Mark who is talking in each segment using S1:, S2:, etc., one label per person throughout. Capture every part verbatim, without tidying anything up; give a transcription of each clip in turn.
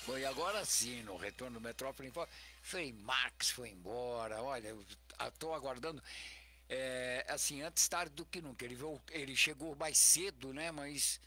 S1: Bom, e agora sim, no retorno do Metrópole, Frei Max foi embora. Olha, eu estou aguardando. É, assim, antes tarde do que nunca. Ele, veio- ele chegou mais cedo, né? Mas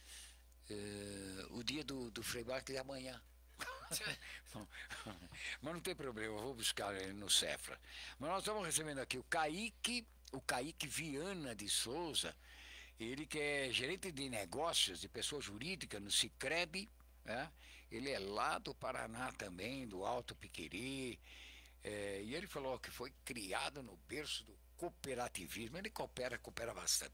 S1: é, o dia do, do Frei Max é amanhã. Bom, mas não tem problema, eu vou buscar ele no Cefra. Mas nós estamos recebendo aqui o Kaique, o Kaique Viana de Souza, ele que é gerente de negócios de pessoa jurídica no Sicredi, né? Ele é lá do Paraná também, do Alto Piqueri, é, e ele falou que foi criado no berço do cooperativismo. Ele coopera, coopera bastante.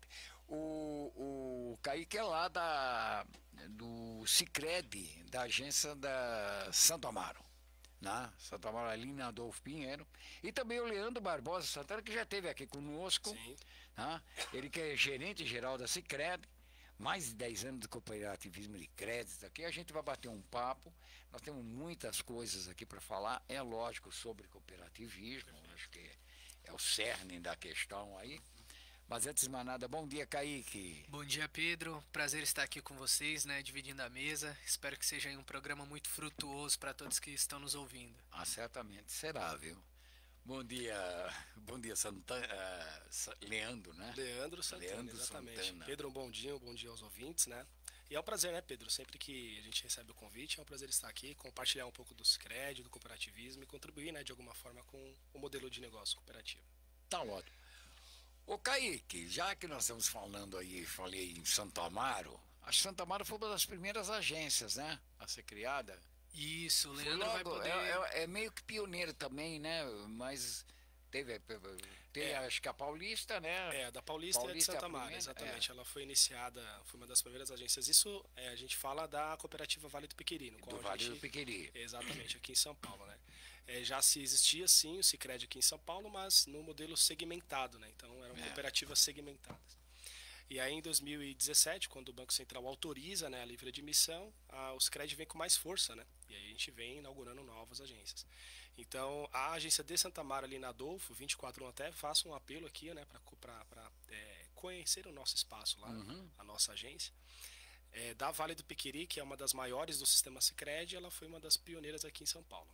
S1: O, o Kaique é lá da, do Sicredi, da agência da Santo Amaro, né? Santo Amaro ali na Adolfo Pinheiro. E também o Leandro Barbosa Santana, que já esteve aqui conosco,
S2: Sim.
S1: né? Ele que é gerente geral da Sicredi, mais de dez anos de cooperativismo de crédito aqui. A gente vai bater um papo. Nós temos muitas coisas aqui para falar, é lógico, sobre cooperativismo, acho que é o cerne da questão aí. Mas antes de mais nada, bom dia, Kaique.
S3: Bom dia, Pedro. Prazer estar aqui com vocês, né, dividindo a mesa. Espero que seja um programa muito frutuoso para todos que estão nos ouvindo.
S1: Ah, certamente será, viu? Bom dia, bom dia, Santana, uh, Sa- Leandro, né?
S2: Leandro Santana,
S1: Leandro
S2: exatamente.
S1: Santana.
S2: Pedro, um bom dia, um bom dia aos ouvintes, né? E é um prazer, né, Pedro? Sempre que a gente recebe o convite, é um prazer estar aqui, compartilhar um pouco do Sicredi, do cooperativismo e contribuir, né, de alguma forma com o modelo de negócio cooperativo.
S1: Tá ótimo. Ô, Kaique, já que nós estamos falando aí, falei em Santo Amaro, a Santo Amaro foi uma das primeiras agências, né, a ser criada.
S3: Isso, o
S1: Foi
S3: Leandro vai
S1: logo,
S3: poder.
S1: é, é- é meio que pioneiro também, né, mas teve, teve
S2: É,
S1: acho que a Paulista, né,
S2: É, da Paulista, e a de
S1: Paulista é a
S2: Santa Amaro,
S1: primeira,
S2: exatamente.
S1: é,
S2: Ela foi iniciada, foi uma das primeiras agências. Isso é, a gente fala da cooperativa Vale do Piqueri, no qual
S1: do
S2: a
S1: Vale do
S2: gente.
S1: Piqueri.
S2: Exatamente, aqui em São Paulo, né? É, já se existia sim o Sicredi aqui em São Paulo, mas no modelo segmentado, né? Então eram
S1: É.
S2: cooperativas segmentadas. E aí em dois mil e dezessete, quando o Banco Central autoriza, né, a livre admissão, a, o Sicredi vem com mais força, né? E aí a gente vem inaugurando novas agências. Então a agência de Santa Mara ali na Adolfo, vinte e quatro até, faço um apelo aqui, né, para é, conhecer o nosso espaço lá,
S1: Uhum.
S2: a nossa agência. É, da Vale do Piqueri, que é uma das maiores do sistema Sicredi, ela foi uma das pioneiras aqui em São Paulo.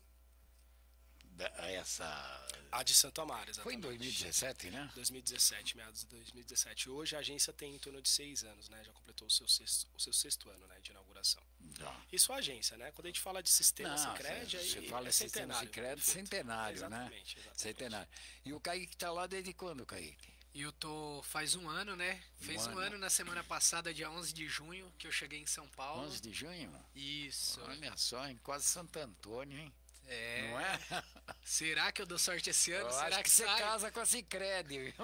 S1: Da- Essa
S2: A de Santo Amaro,
S1: foi em
S2: exatamente.
S1: dois mil e dezessete, né?
S2: dois mil e dezessete, meados de dois mil e dezessete. Hoje a agência tem em torno de seis anos, né? Já completou o seu sexto, o seu sexto ano, né, de inauguração.
S1: Já.
S2: Isso a agência, né? Quando a gente fala de sistema
S1: Não,
S2: Sicredi,
S1: você
S2: aí
S1: fala
S2: é
S1: sistema
S2: centenário.
S1: secreto,
S2: Perfeito.
S1: centenário, né?
S2: Exatamente, exatamente.
S1: Centenário. E o Kaique está lá desde quando, Kaique?
S3: E eu tô faz um ano, né? Fez um
S1: ano.
S3: ano na semana passada, dia onze de junho, que eu cheguei em São Paulo.
S1: onze de junho?
S3: Isso.
S1: Olha só, em quase Santo Antônio, hein?
S3: É.
S1: Não é?
S3: Será que eu dou sorte esse ano?
S1: Eu
S3: Será
S1: acho
S3: que,
S1: que você
S3: sai?
S1: casa com a Sicredi, viu?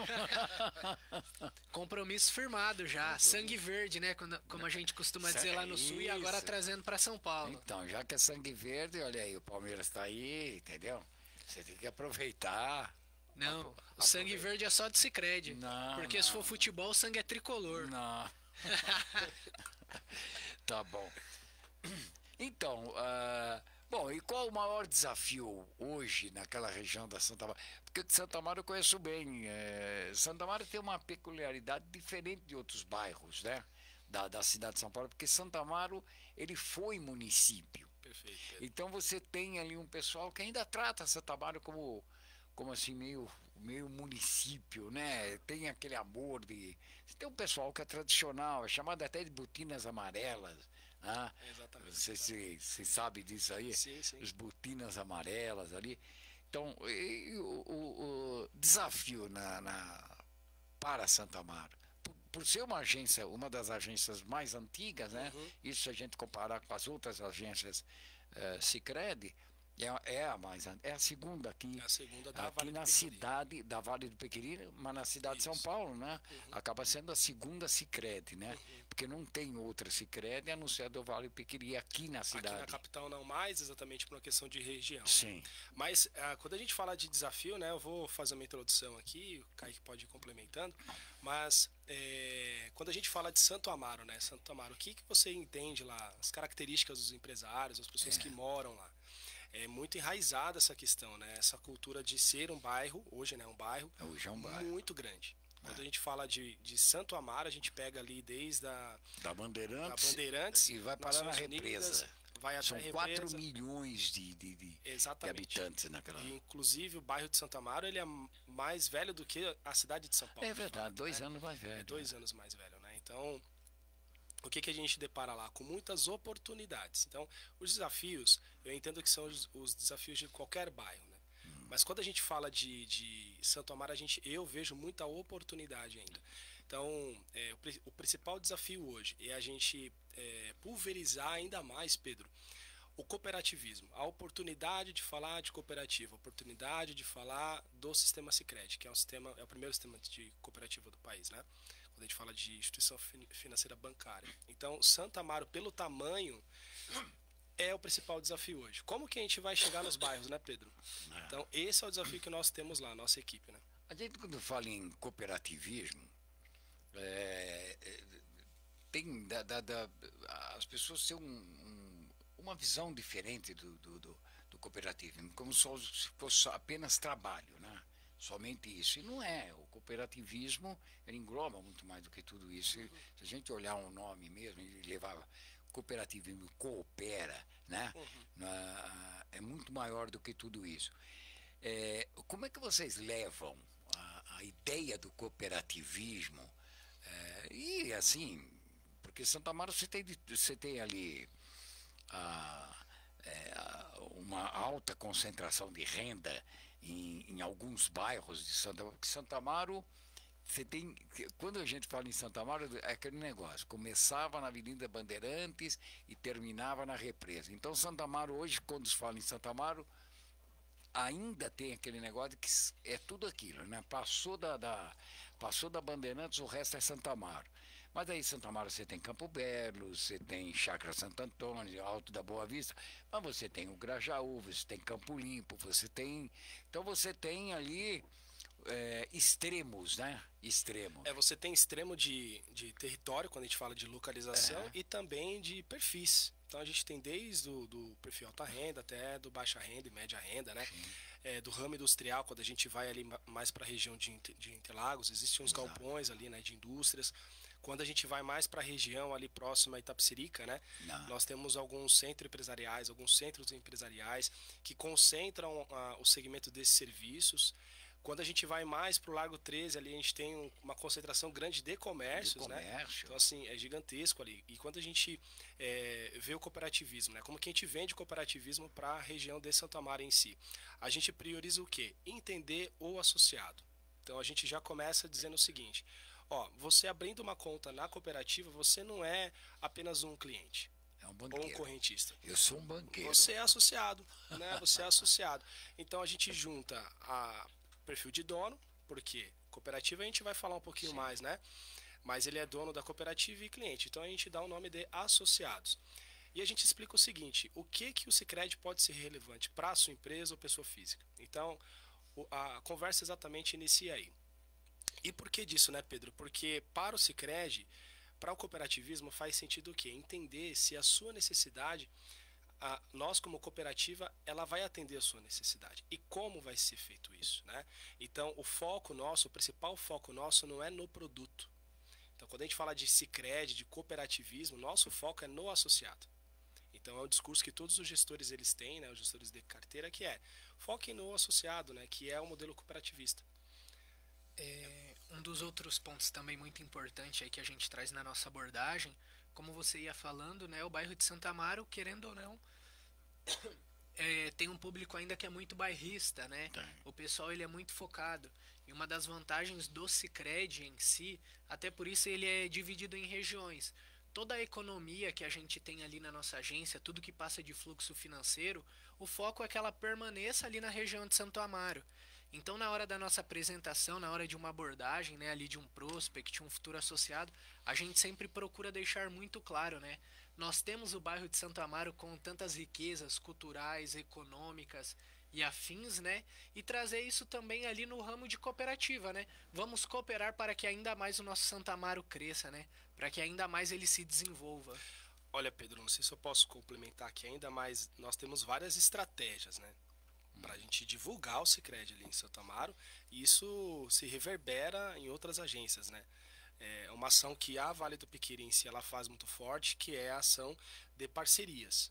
S3: Compromisso firmado já. Sangue verde, né? Quando- Como a gente costuma dizer lá no sul e agora
S1: Isso.
S3: trazendo para São Paulo.
S1: Então, já que é sangue verde, olha aí, o Palmeiras está aí, entendeu? Você tem que aproveitar.
S3: Não, o sangue verde é só de Sicredi.
S1: Não,
S3: Porque se
S1: não,
S3: for futebol, o sangue é tricolor.
S1: Não. Tá bom. Então, ah, bom, e qual o maior desafio hoje naquela região da Santa Mara? Porque de Santa Mara eu conheço bem. eh, Santa Mara tem uma peculiaridade diferente de outros bairros, né? Da, da cidade de São Paulo, porque Santa Amaro, ele foi município.
S2: Perfeito. Pedro.
S1: Então você tem ali um pessoal que ainda trata Santa Amaro como, como assim, meio, meio município, né? Tem aquele amor de. Tem um pessoal que é tradicional, é chamado até de botinas amarelas. Né?
S2: Exatamente.
S1: Não sei se você sabe disso aí.
S2: Sim, sim.
S1: As botinas amarelas ali. Então, e, e o, o- o desafio na, na- para Santa Amaro. Por, por ser uma agência, uma das agências mais antigas, né?
S2: Uhum.
S1: Isso se a gente comparar com as outras agências eh, Sicredi, é, é a mais an- é a segunda aqui,
S2: É a segunda da
S1: aqui
S2: Vale do
S1: na
S2: Piqueri.
S1: cidade da Vale do Pequerino, mas na cidade de São
S2: Isso.
S1: Paulo, né? Acaba sendo a segunda Sicredi, né? Porque não tem outra Sicredi a não ser a do Vale do Pequeri aqui na
S2: Aqui na
S1: cidade.
S2: capital não mais, exatamente por uma questão de região.
S1: Sim.
S2: Mas ah, quando a gente fala de desafio, né, eu vou fazer uma introdução aqui, o Kaique pode ir complementando, mas é, quando a gente fala de Santo Amaro, né, Santo Amaro, o que, que você entende lá, as características dos empresários, as pessoas que moram lá? É muito enraizada essa questão, né, essa cultura de ser um bairro, hoje né, um bairro,
S1: Hoje é um bairro.
S2: muito grande. Quando a gente fala de, de Santo Amaro, a gente pega ali desde a
S1: Da
S2: da
S1: Bandeirantes,
S2: Bandeirantes
S1: e vai parar na
S2: Nações Unidas,
S1: represa.
S2: vai até
S1: São
S2: a
S1: quatro
S2: represa.
S1: milhões de, de, de, de
S2: Exatamente.
S1: habitantes naquela.
S2: E, inclusive, o bairro de Santo Amaro, ele é mais velho do que a cidade de São Paulo.
S1: É verdade, dois
S2: né?
S1: anos mais velho.
S2: É dois
S1: né?
S2: anos mais velho, né? Então, o que, que a gente depara lá? Com muitas oportunidades. Então, os desafios, eu entendo que são os, os desafios de qualquer bairro, né?
S1: Hum.
S2: Mas quando a gente fala de, de Santo Amaro, a gente, eu vejo muita oportunidade ainda. Então, é, o, o principal desafio hoje é a gente é, pulverizar ainda mais, Pedro, o cooperativismo, a oportunidade de falar de cooperativa, a oportunidade de falar do sistema Sicredi, que é um sistema, é o primeiro sistema de cooperativa do país, né? Quando a gente fala de instituição financeira bancária. Então, Santo Amaro, pelo tamanho, é o principal desafio hoje. Como que a gente vai chegar nos bairros, né, Pedro? Então, esse é o desafio que nós temos lá, nossa equipe, né?
S1: A gente, quando fala em cooperativismo, é, é, tem da, da, da, as pessoas têm um, um, uma visão diferente do, do, do, do cooperativismo, como só, se fosse apenas trabalho, né? Somente isso. E não é. O cooperativismo ele engloba muito mais do que tudo isso. Se a gente olhar um nome mesmo e levar cooperativismo, coopera, né?
S2: Uhum.
S1: Na, é muito maior do que tudo isso. É, como é que vocês levam a, a ideia do cooperativismo? É, e assim, porque Santo Amaro você tem, você tem ali a, é, a, uma alta concentração de renda em, em alguns bairros de Santa Amaro. Santa Amaro, você tem, quando a gente fala em Santa Amaro, é aquele negócio, começava na Avenida Bandeirantes e terminava na Represa. Então Santa Amaro hoje, quando se fala em Santa Amaro, ainda tem aquele negócio que é tudo aquilo, né? Passou da, da, passou da Bandeirantes, o resto é Santa Amaro. Mas aí Santa Amaro você tem Campo Belo, você tem Chácara Santo Antônio, Alto da Boa Vista, mas você tem o Grajaú, você tem Campo Limpo, você tem... Então você tem ali é, extremos, né? Extremos.
S2: É, você tem extremo de, de território, quando a gente fala de localização,
S1: É.
S2: e também de perfis. Então a gente tem desde o do perfil alta renda até do baixa renda e média renda, né? É, do ramo industrial, quando a gente vai ali mais para a região de, de Interlagos, existem uns
S1: Exato.
S2: galpões ali, né, de indústrias. Quando a gente vai mais para a região ali próxima a Itapecerica, né?
S1: Não.
S2: Nós temos alguns centros empresariais, alguns centros empresariais que concentram a, o segmento desses serviços. Quando a gente vai mais para o Largo treze, ali a gente tem um, uma concentração grande de comércios,
S1: De comércio.
S2: né? Então, assim, é gigantesco ali. E quando a gente é, vê o cooperativismo, né? Como que a gente vende cooperativismo para a região de Santo Amaro em si? A gente prioriza o quê? Entender o associado. Então, a gente já começa dizendo o seguinte, ó, você abrindo uma conta na cooperativa, você não é apenas um cliente.
S1: É um
S2: Ou um
S1: banqueiro.
S2: correntista.
S1: Eu sou um banqueiro.
S2: Você é associado, né? Você é associado. Então, a gente junta a perfil de dono, porque cooperativa a gente vai falar um pouquinho
S1: Sim.
S2: mais, né? Mas ele é dono da cooperativa e cliente. Então a gente dá o nome de associados. E a gente explica o seguinte, o que que o Sicredi pode ser relevante para a sua empresa ou pessoa física. Então, a conversa exatamente inicia aí. E por que disso, né, Pedro? Porque para o Sicredi, para o cooperativismo faz sentido o quê? Entender se a sua necessidade, a, nós como cooperativa, ela vai atender a sua necessidade. E como vai ser feito isso, né? Então, o foco nosso, o principal foco nosso não é no produto. Então, quando a gente fala de Sicredi, de cooperativismo, nosso foco é no associado. Então, é um discurso que todos os gestores eles têm, né, os gestores de carteira, que é foquem no associado, né, que é o modelo cooperativista.
S3: É, um dos outros pontos também muito importante aí que a gente traz na nossa abordagem, como você ia falando, né, o bairro de Santo Amaro, querendo ou não, é, tem um público ainda que é muito bairrista, né?
S1: Tem.
S3: O pessoal ele é muito focado. E uma das vantagens do Sicredi em si, até por isso ele é dividido em regiões. Toda a economia que a gente tem ali na nossa agência, tudo que passa de fluxo financeiro, o foco é que ela permaneça ali na região de Santo Amaro. Então, na hora da nossa apresentação, na hora de uma abordagem, né, ali de um prospect, um futuro associado, a gente sempre procura deixar muito claro, né? Nós temos o bairro de Santo Amaro com tantas riquezas culturais, econômicas e afins, né? E trazer isso também ali no ramo de cooperativa, né? Vamos cooperar para que ainda mais o nosso Santo Amaro cresça, né? Para que ainda mais ele se desenvolva.
S2: Olha, Pedro, não sei se eu posso complementar aqui ainda, mas nós temos várias estratégias, né? Para a gente divulgar o Sicredi ali em Santo Amaro, e isso se reverbera em outras agências, né? É uma ação que a Vale do Piquiri em si ela faz muito forte, que é a ação de parcerias.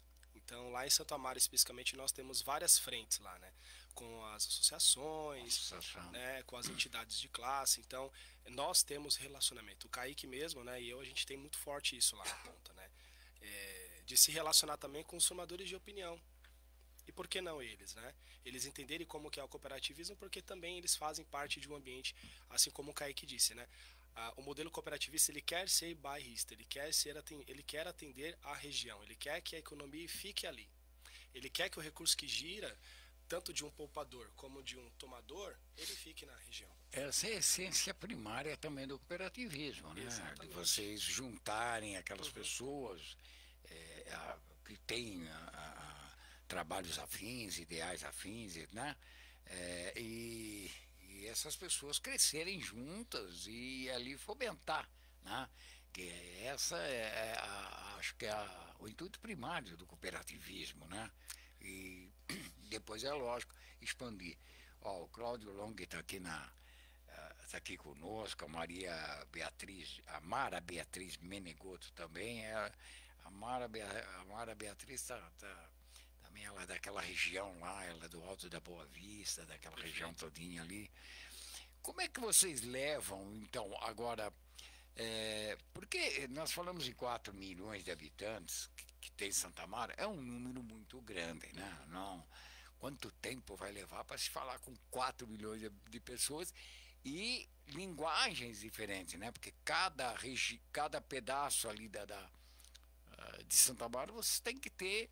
S2: Então, lá em Santo Amaro, especificamente, nós temos várias frentes lá, né? Com as associações,
S1: Associação.
S2: né? Com as entidades de classe. Então, nós temos relacionamento. O Kaique mesmo, né? E eu, a gente tem muito forte isso lá na ponta, né? É, de se relacionar também com os formadores de opinião. E por que não eles, né? Eles entenderem como que é o cooperativismo, porque também eles fazem parte de um ambiente, assim como o Kaique disse, né? Ah, o modelo cooperativista, ele quer ser bairrista, ele quer, ser, ele quer atender a região, ele quer que a economia fique ali. Ele quer que o recurso que gira, tanto de um poupador como de um tomador, ele fique na região.
S1: Essa é a essência primária também do cooperativismo, né?
S2: Exatamente.
S1: De vocês juntarem aquelas
S2: Uhum.
S1: pessoas é, a, que têm a, a, trabalhos afins, ideais afins, né? É, e, e essas pessoas crescerem juntas e ali fomentar, né? Que essa é, é a, acho que é a, o intuito primário do cooperativismo, né? E depois é lógico expandir. Ó, o Cláudio Long está aqui na está aqui conosco, a Maria Beatriz, a Mara Beatriz Menegoto também, é, a Mara, a Mara Beatriz está tá, também ela é daquela região lá, ela é do Alto da Boa Vista, daquela região todinha ali. Como é que vocês levam, então, agora, é, porque nós falamos em quatro milhões de habitantes que, que tem Santa Mara, é um número muito grande, né? Não, quanto tempo vai levar para se falar com quatro milhões de, de pessoas e linguagens diferentes, né? Porque cada, regi cada pedaço ali da, da, de Santa Bárbara você tem que ter,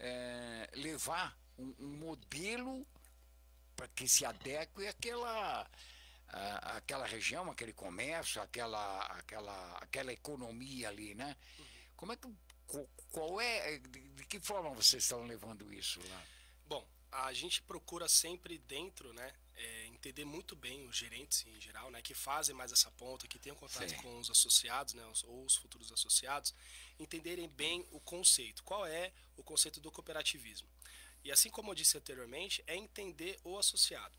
S1: é, levar um, um modelo para que se adeque àquela, à, àquela região, aquele comércio, aquela, aquela, aquela economia ali, né? Como é que, qual é, de, de que forma vocês estão levando isso lá?
S2: Bom, a gente procura sempre dentro, né? É, entender muito bem os gerentes em geral, né, que fazem mais essa ponta, que têm contato Sim. com os associados, né, os, ou os futuros associados, entenderem bem o conceito. Qual é o conceito do cooperativismo? E assim como eu disse anteriormente, é entender o associado.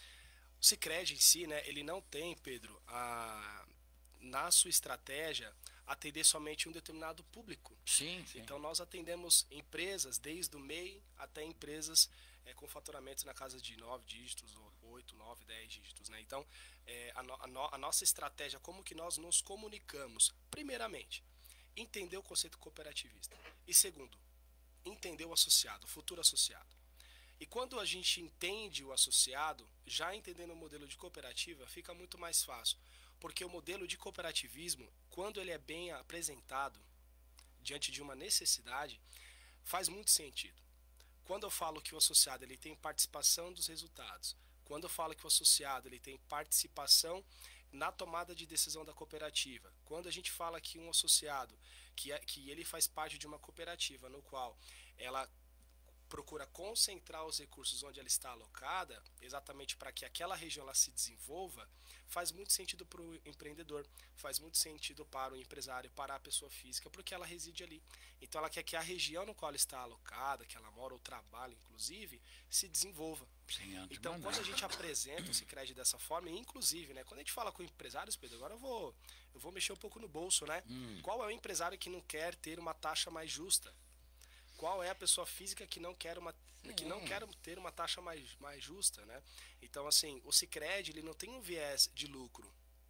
S2: O Sicredi em si, né, ele não tem, Pedro, a, na sua estratégia, atender somente um determinado público.
S1: Sim, sim.
S2: Então nós atendemos empresas desde o M E I até empresas é, com faturamentos na casa de nove dígitos, ou oito, nove, dez dígitos. Né? Então é, a, no, a, no, a nossa estratégia, como que nós nos comunicamos? Primeiramente, entender o conceito cooperativista. E segundo, entender o associado, o futuro associado. E quando a gente entende o associado, já entendendo o modelo de cooperativa, fica muito mais fácil. Porque o modelo de cooperativismo, quando ele é bem apresentado diante de uma necessidade, faz muito sentido. Quando eu falo que o associado ele tem participação dos resultados, quando eu falo que o associado ele tem participação na tomada de decisão da cooperativa, quando a gente fala que um associado, que, é, que ele faz parte de uma cooperativa no qual ela procura concentrar os recursos onde ela está alocada, exatamente para que aquela região ela se desenvolva, faz muito sentido para o empreendedor, faz muito sentido para o empresário, para a pessoa física, porque ela reside ali. Então ela quer que a região no qual ela está alocada, que ela mora ou trabalha, inclusive, se desenvolva.
S1: Sim,
S2: então, quando a gente apresenta o Sicredi dessa forma, e inclusive, né, quando a gente fala com empresários, Pedro, agora eu vou, eu vou mexer um pouco no bolso, né? Hum. Qual é o empresário que não quer ter uma taxa mais justa? Qual é a pessoa física que não quer, uma, que não quer ter uma taxa mais, mais justa, né? Então, assim, o Sicredi, ele não tem um viés de lucro,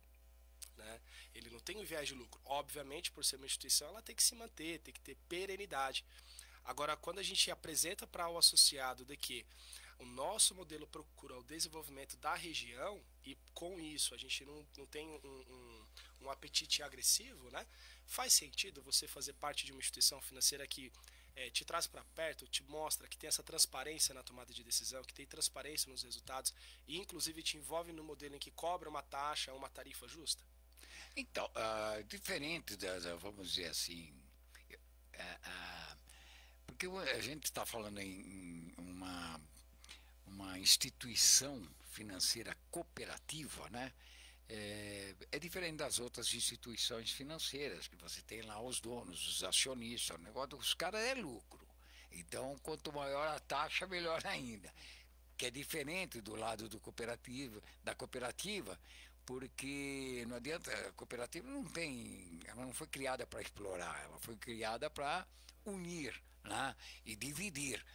S2: né? Ele não tem um viés de lucro. Obviamente, por ser uma instituição, ela tem que se manter, tem que ter perenidade. Agora, quando a gente apresenta para o associado de que o nosso modelo procura o desenvolvimento da região e com isso a gente não, não tem um, um, um apetite agressivo, né? Faz sentido você fazer parte de uma instituição financeira que É, te traz para perto, te mostra que tem essa transparência na tomada de decisão, que tem transparência nos resultados e inclusive te envolve no modelo em que cobra uma taxa, uma tarifa justa?
S1: Então, uh, diferente das, vamos dizer assim, uh, uh, porque a gente está falando em uma, uma instituição financeira cooperativa, né? É, é diferente das outras instituições financeiras, que você tem lá os donos, os acionistas, o negócio dos caras é lucro. Então, quanto maior a taxa, melhor ainda. Que é diferente do lado do cooperativo, da cooperativa, porque não adianta, a cooperativa não tem, ela não foi criada para explorar, ela foi criada para unir né? E dividir.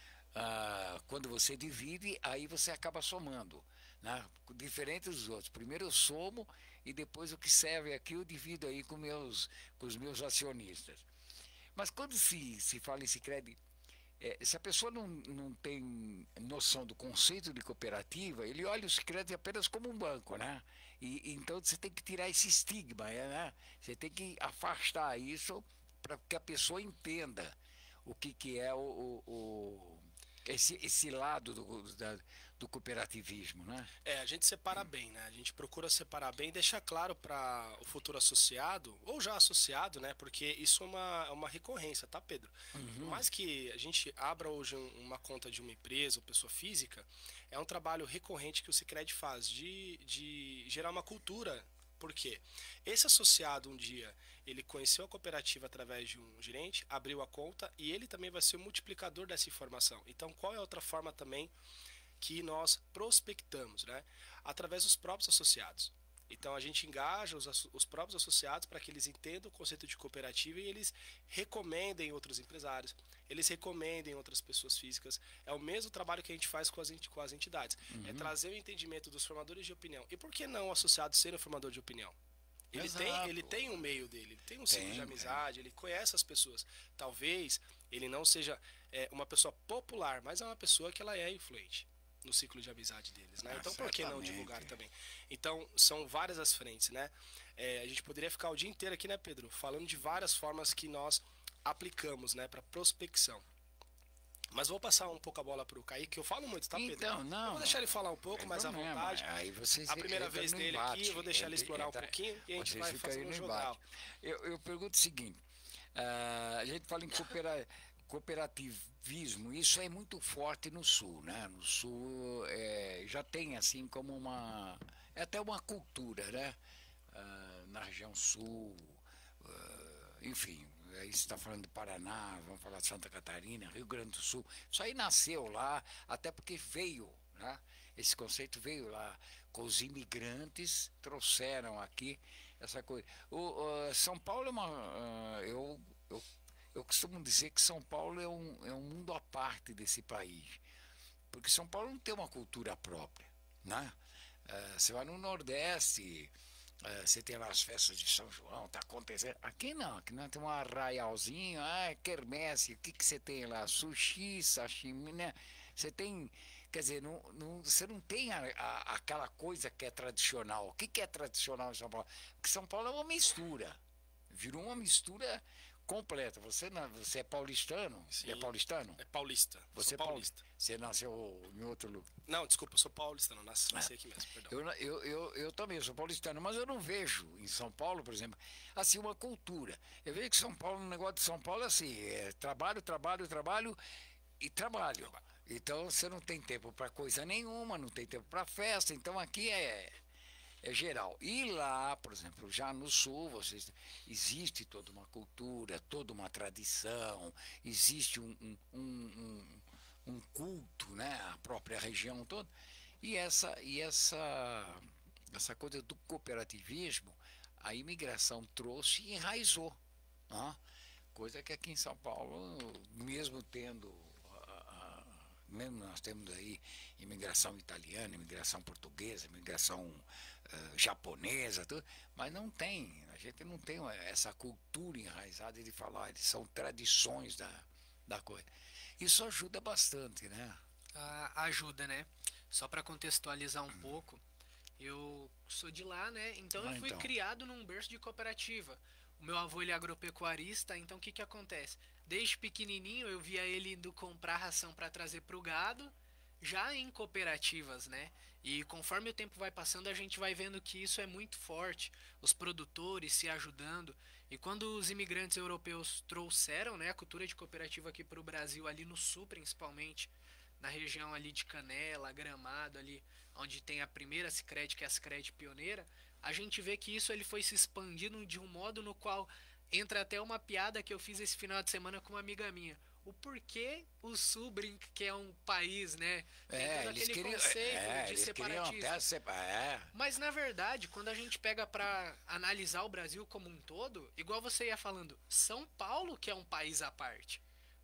S1: Ah, quando você divide, aí você acaba somando, né? Diferente dos outros. Primeiro eu somo e depois o que serve aqui eu divido aí com, meus, com os meus acionistas. Mas quando se, se fala em Sicredi, é, se a pessoa não, não tem noção do conceito de cooperativa, ele olha o Sicredi apenas como um banco, né? E, então você tem que tirar esse estigma, né? Você tem que afastar isso para que a pessoa entenda o que, que é o, o, o esse, esse lado do, da, do cooperativismo, né?
S2: É, a gente separa bem, né? A gente procura separar bem, deixar claro para o futuro associado, ou já associado, né? Porque isso é uma, é uma recorrência, tá, Pedro?
S1: Uhum.
S2: Por mais que a gente abra hoje uma conta de uma empresa ou pessoa física, é um trabalho recorrente que o Sicredi faz, de, de gerar uma cultura. Por quê? Esse associado um dia, ele conheceu a cooperativa através de um gerente, abriu a conta e ele também vai ser o multiplicador dessa informação. Então, qual é a outra forma também que nós prospectamos, né? Através dos próprios associados. Então a gente engaja os, os próprios associados para que eles entendam o conceito de cooperativa e eles recomendem outros empresários, eles recomendem outras pessoas físicas. É o mesmo trabalho que a gente faz com as, com as entidades. Uhum. É trazer o entendimento dos formadores de opinião. E por que não o associado ser um formador de opinião? Ele tem, ele tem um meio dele, ele tem um ciclo de amizade, ele conhece as pessoas. Talvez ele não seja é, uma pessoa popular, mas é uma pessoa que ela é influente no ciclo de amizade deles, né? Ah, então por que não divulgar também? Então são várias as frentes, né? É, a gente poderia ficar o dia inteiro aqui, né, Pedro, falando de várias formas que nós aplicamos, né, para prospecção. Mas vou passar um pouco a bola para o Kaique, que eu falo muito, tá, Pedro?
S1: Então, não.
S2: Eu vou deixar ele falar um pouco, mais à vontade.
S1: Aí vocês
S2: a primeira vez dele embate, aqui, eu vou deixar ele explorar entra, um pouquinho e a gente vai fazer um jogo.
S1: Eu, eu pergunto o seguinte, uh, a gente fala em coopera, cooperativismo, isso é muito forte no Sul, né? No Sul é, já tem assim como uma, é até uma cultura, né? Uh, na região Sul, uh, enfim, aí você está falando de Paraná, vamos falar de Santa Catarina, Rio Grande do Sul, isso aí nasceu lá, até porque veio, né? Esse conceito veio lá, com os imigrantes, trouxeram aqui essa coisa. O, uh, São Paulo é uma, uh, eu, eu, eu costumo dizer que São Paulo é um, é um mundo à parte desse país, porque São Paulo não tem uma cultura própria, né? Uh, você vai no Nordeste, Uh, você tem lá as festas de São João, tá acontecendo. Aqui não, aqui não tem um arraialzinho, ah, quermesse, o que que você tem lá? Sushi, sashimi, né? Você tem, quer dizer, não, não, você não tem a, a, aquela coisa que é tradicional. O que que é tradicional em São Paulo? Porque São Paulo é uma mistura, virou uma mistura completa. Você, não, você é paulistano?
S2: Sim,
S1: é paulistano?
S2: É paulista.
S1: Você
S2: sou
S1: é paulista. Você nasceu em outro lugar?
S2: Não, desculpa, eu sou paulistano, nasci, nasci aqui mesmo, perdão.
S1: Eu, eu, eu, eu também sou paulistano, mas eu não vejo em São Paulo, por exemplo, assim, uma cultura. Eu vejo que São Paulo, um negócio de São Paulo é assim, é trabalho, trabalho, trabalho e trabalho. Então você não tem tempo para coisa nenhuma, não tem tempo para festa, então aqui é... é geral. E lá, por exemplo, já no Sul, vocês, existe toda uma cultura, toda uma tradição, existe um, um, um, um culto, né? A própria região toda. E essa, e essa, essa coisa do cooperativismo, a imigração trouxe e enraizou. Né? Coisa que aqui em São Paulo, mesmo tendo... mesmo nós temos aí imigração italiana, imigração portuguesa, imigração uh, japonesa, tudo, mas não tem, a gente não tem essa cultura enraizada de falar, são tradições da, da coisa. Isso ajuda bastante, né?
S3: Ah, ajuda, né? Só para contextualizar um hum. pouco, eu sou de lá, né? Então ah, eu fui então. criado num berço de cooperativa. O meu avô ele é agropecuarista, então o que que acontece? Desde pequenininho eu via ele indo comprar ração para trazer para o gado, já em cooperativas, né? E conforme o tempo vai passando, a gente vai vendo que isso é muito forte, os produtores se ajudando. E quando os imigrantes europeus trouxeram, né, a cultura de cooperativa aqui para o Brasil, ali no sul principalmente, na região ali de Canela, Gramado, ali onde tem a primeira Sicredi, que é a Sicredi pioneira, a gente vê que isso ele foi se expandindo de um modo no qual entra até uma piada que eu fiz esse final de semana com uma amiga minha. O porquê o Sul brinca que é um país, né? Tem
S1: é,
S3: todo aquele
S1: queriam,
S3: conceito
S1: é,
S3: de
S1: eles
S3: separatismo.
S1: Até separ, é.
S3: Mas na verdade, quando a gente pega para analisar o Brasil como um todo, igual você ia falando, São Paulo que é um país à parte.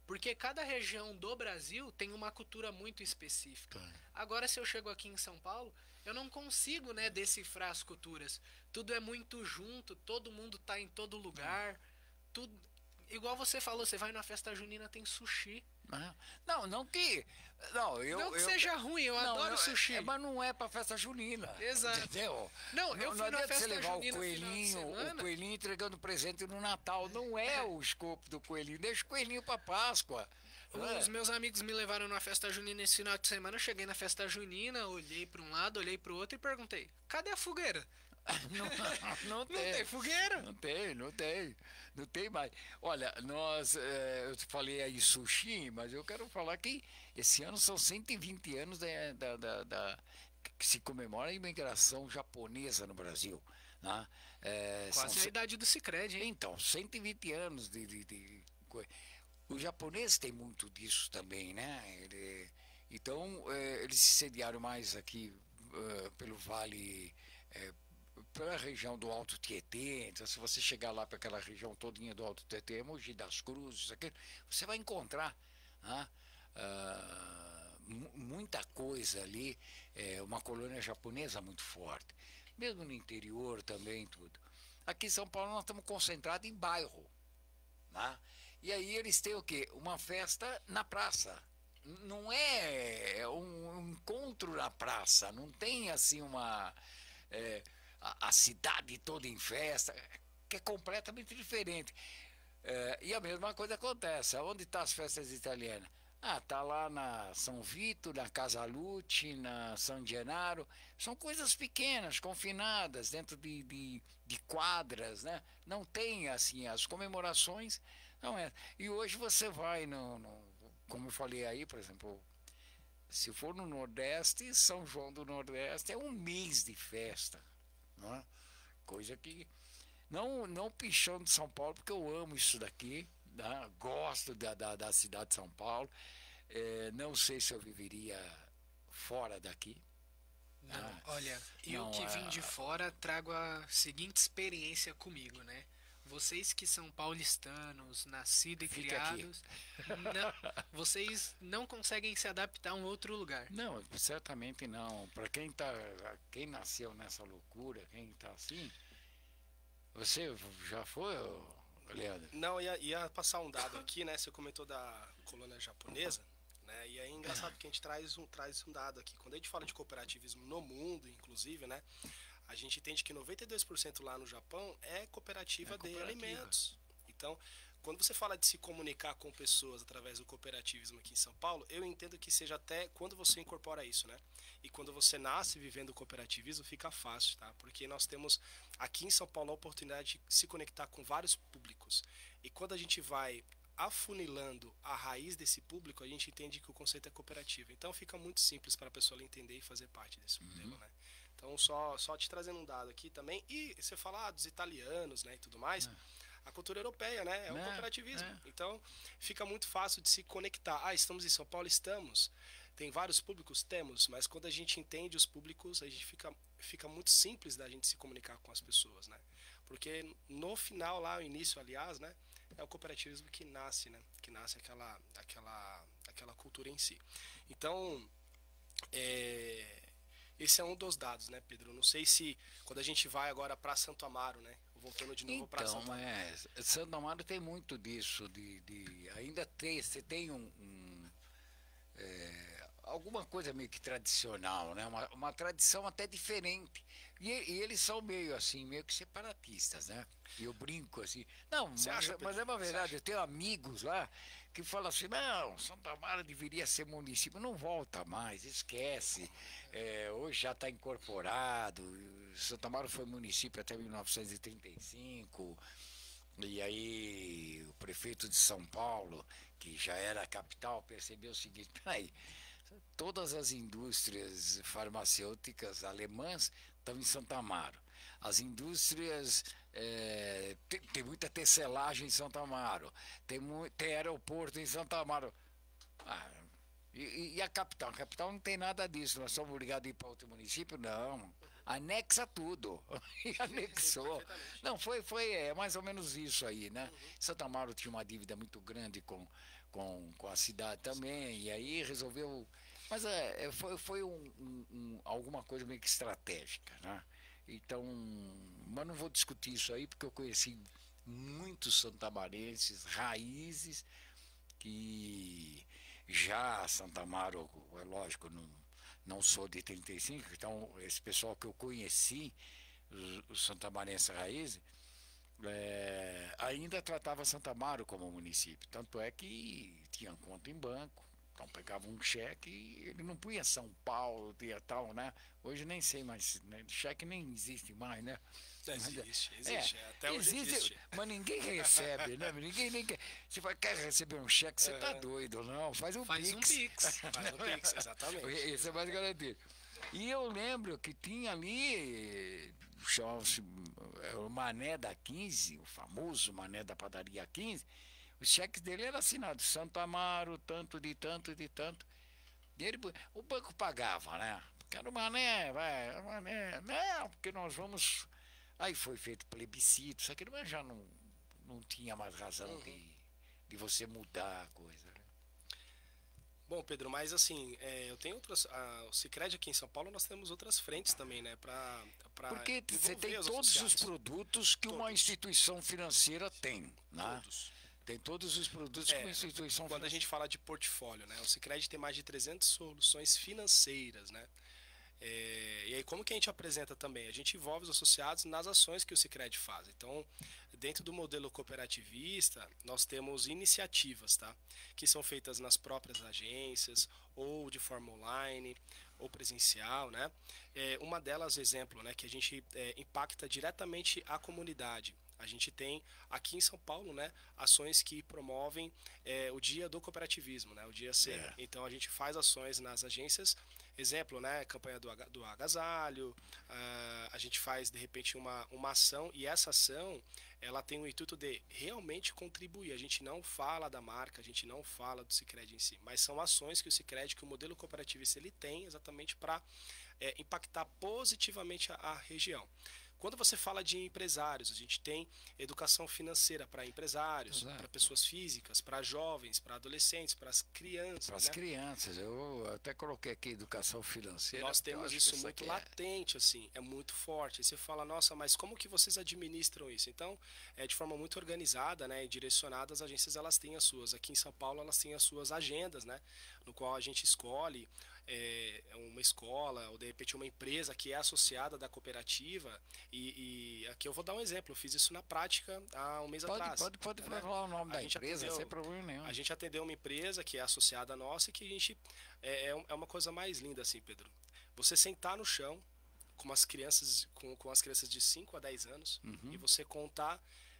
S3: Porque cada região do Brasil tem uma cultura muito específica. Agora, se eu chego aqui em São Paulo, eu não consigo, né, decifrar as culturas. Tudo é muito junto, todo mundo tá em todo lugar. Tudo... Igual você falou, você vai na festa junina, tem sushi.
S1: Não, não que... Não, eu,
S3: não que
S1: eu,
S3: seja ruim, eu
S1: não,
S3: adoro
S1: eu,
S3: sushi.
S1: É, mas não é pra festa junina.
S3: Exato.
S1: Entendeu?
S3: Não, eu
S1: não,
S3: fui
S1: não
S3: na festa
S1: você levar
S3: junina
S1: o coelhinho, o coelhinho entregando presente no Natal. Não é o escopo do coelhinho. Deixa o coelhinho pra Páscoa.
S3: Os é. meus amigos me levaram numa festa junina esse final de semana. Eu cheguei na festa junina, olhei para um lado, olhei para o outro e perguntei: cadê a fogueira?
S1: Não, não,
S3: não
S1: tem.
S3: tem fogueira?
S1: Não tem, não tem. Não tem mais. Olha, nós, é, eu falei aí sushi, mas eu quero falar que esse ano são cento e vinte anos da, da, da, da que se comemora a imigração japonesa no Brasil. Né? É,
S3: Quase
S1: são,
S3: a idade do Sicredi, hein?
S1: Então, cento e vinte anos de, de, de os japoneses têm muito disso também, né? Ele, então, é, eles se sediaram mais aqui uh, pelo vale, é, pela região do Alto Tietê. Então, se você chegar lá para aquela região todinha do Alto Tietê, Mogi das Cruzes, aquilo, você vai encontrar, né? uh, muita coisa ali, é, uma colônia japonesa muito forte. Mesmo no interior também, tudo. Aqui em São Paulo nós estamos concentrados em bairro, né? E aí eles têm o quê? Uma festa na praça. Não é um encontro na praça, não tem assim uma... É, a, a cidade toda em festa, que é completamente diferente. É, e a mesma coisa acontece. Onde estão as festas italianas? Ah, tá lá na São Vito, na Casa Lute, na San Gennaro. São coisas pequenas, confinadas, dentro de, de, de quadras, né? Não tem, assim, as comemorações... Não é. E hoje você vai, no, no, como eu falei aí, por exemplo, se for no Nordeste, São João do Nordeste é um mês de festa. Não é? Coisa que... Não, não pichando de São Paulo, porque eu amo isso daqui, né? Gosto da, da, da cidade de São Paulo. É, não sei se eu viveria fora daqui.
S3: Não,
S1: ah,
S3: olha, eu
S1: não,
S3: que vim
S1: a...
S3: de fora trago a seguinte experiência comigo, né? Vocês que são paulistanos, nascidos e
S1: Fica
S3: criados, não, vocês não conseguem se adaptar a um outro lugar.
S1: Não, certamente não. Para quem tá, quem nasceu nessa loucura, quem está assim, você já foi, Leandro?
S2: Não, ia, ia passar um dado aqui, né? Você comentou da colônia japonesa, né? E é engraçado que a gente traz um, traz um dado aqui. Quando a gente fala de cooperativismo no mundo, inclusive, né? A gente entende que noventa e dois por cento lá no Japão é cooperativa, é cooperativa de alimentos. Então, quando você fala de se comunicar com pessoas através do cooperativismo aqui em São Paulo, eu entendo que seja até quando você incorpora isso, né? E quando você nasce vivendo o cooperativismo, fica fácil, tá? Porque nós temos aqui em São Paulo a oportunidade de se conectar com vários públicos. E quando a gente vai afunilando a raiz desse público, a gente entende que o conceito é cooperativo. Então, fica muito simples para a pessoa entender e fazer parte desse
S1: Uhum.
S2: modelo, né? Então, só, só te trazendo um dado aqui também. E você fala ah, dos italianos, né, e tudo mais. É. A cultura europeia, né, é o é, cooperativismo. É. Então, fica muito fácil de se conectar. Ah, estamos em São Paulo? Estamos. Tem vários públicos? Temos. Mas quando a gente entende os públicos, a gente fica, fica muito simples da gente se comunicar com as pessoas, né? Porque no final, lá, o início, aliás, né, é o cooperativismo que nasce, né? Que nasce aquela, aquela, aquela cultura em si. Então, é... esse é um dos dados, né, Pedro? Não sei se quando a gente vai agora para Santo Amaro, né? Voltando de novo
S1: então,
S2: para Santo Amaro.
S1: É, Santo Amaro tem muito disso, de, de ainda tem, você tem um, um é, alguma coisa meio que tradicional, né? Uma, uma tradição até diferente. E, e eles são meio assim, meio que separatistas, né? E eu brinco assim. Não, mas,
S2: acha,
S1: mas é uma verdade, eu tenho amigos lá que falam assim, não, Santo Amaro deveria ser município, não volta mais, esquece. É, hoje já está incorporado. Santo Amaro foi município até mil novecentos e trinta e cinco. E aí o prefeito de São Paulo, que já era a capital, percebeu o seguinte, peraí, todas as indústrias farmacêuticas alemãs estão em Santo Amaro. As indústrias, é, tem, tem muita tecelagem em Santo Amaro, tem, tem aeroporto em Santo Amaro. Ah, e, e a capital? A capital não tem nada disso, nós somos obrigados a ir para outro município? Não. Anexa tudo. E anexou. Não, foi, foi é, mais ou menos isso aí, né? Uhum. Santo Amaro tinha uma dívida muito grande com, com, com a cidade também, e aí resolveu. Mas é, é, foi, foi um, um, um, alguma coisa meio que estratégica, né? Então, mas não vou discutir isso aí, porque eu conheci muitos santamarenses, raízes, que já Santa Amaro, é lógico, não, não sou de trinta e cinco, então esse pessoal que eu conheci, os, os santamarenses raízes, é, ainda tratava Santa Amaro como município, tanto é que tinha conta em banco. Então pegava um cheque e ele não punha São Paulo, tinha tal, né? Hoje nem sei mais, né? Cheque nem existe mais, né?
S2: Existe, existe. É, até hoje
S1: existe, existe. Mas ninguém recebe, né? Ninguém nem quer. Se vai, quer receber um cheque, você uhum. tá doido, não. Faz um
S3: Faz
S1: Pix.
S3: Um pix.
S2: Faz um Pix, exatamente.
S1: Isso é mais garantido. E eu lembro que tinha ali, chamava-se o Mané da quinze, o famoso Mané da padaria quinze. Os cheques dele eram assinados, Santo Amaro, tanto de tanto de tanto. E ele, o banco pagava, né? Quero Mané, vai, Mané. Não, porque nós vamos. Aí foi feito plebiscito, só que mas já não, não tinha mais razão uhum. de, de você mudar a coisa. Né?
S2: Bom, Pedro, mas assim, é, eu tenho outras. A, o Sicredi aqui em São Paulo nós temos outras frentes também, né? Pra, pra
S1: porque você tem os todos associados. Os produtos que todos. Uma instituição financeira tem, né? Todos. Tem todos os produtos
S2: é,
S1: que uma instituição
S2: quando financeira. A gente fala de portfólio, né? O Sicredi tem mais de trezentas soluções financeiras, né? É, e aí como que a gente apresenta também? A gente envolve os associados nas ações que o Sicredi faz. Então, dentro do modelo cooperativista, nós temos iniciativas, tá? Que são feitas nas próprias agências, ou de forma online, ou presencial, né? É, uma delas, exemplo, né? Que a gente é, impacta diretamente a comunidade. A gente tem aqui em São Paulo, né, ações que promovem é, o dia do cooperativismo, né, o dia C. É. Então a gente faz ações nas agências, exemplo, né, campanha do, do agasalho, uh, a gente faz de repente uma, uma ação e essa ação ela tem o intuito de realmente contribuir. A gente não fala da marca, a gente não fala do Sicredi em si, mas são ações que o Sicredi, que o modelo cooperativista ele tem exatamente para é, impactar positivamente a, a região. Quando você fala de empresários, a gente tem educação financeira para empresários, para pessoas físicas, para jovens, para adolescentes, para as crianças.
S1: Para as né? crianças, eu até coloquei aqui educação financeira.
S2: Nós temos isso muito é... latente, assim, é muito forte. E você fala, nossa, mas como que vocês administram isso? Então, é de forma muito organizada, né, e direcionada, as agências elas têm as suas. Aqui em São Paulo elas têm as suas agendas, né, no qual a gente escolhe é, uma escola ou de repente uma empresa que é associada da cooperativa. E, e aqui eu vou dar um exemplo, eu fiz isso na prática há um mês
S1: pode,
S2: atrás.
S1: Pode, pode né? falar o nome a da empresa, atendeu, sem problema nenhum.
S2: A gente atendeu uma empresa que é associada a nossa e que a gente. É, é uma coisa mais linda assim, Pedro. Você sentar no chão com as crianças, com, com as crianças de cinco a dez anos uhum. e você contar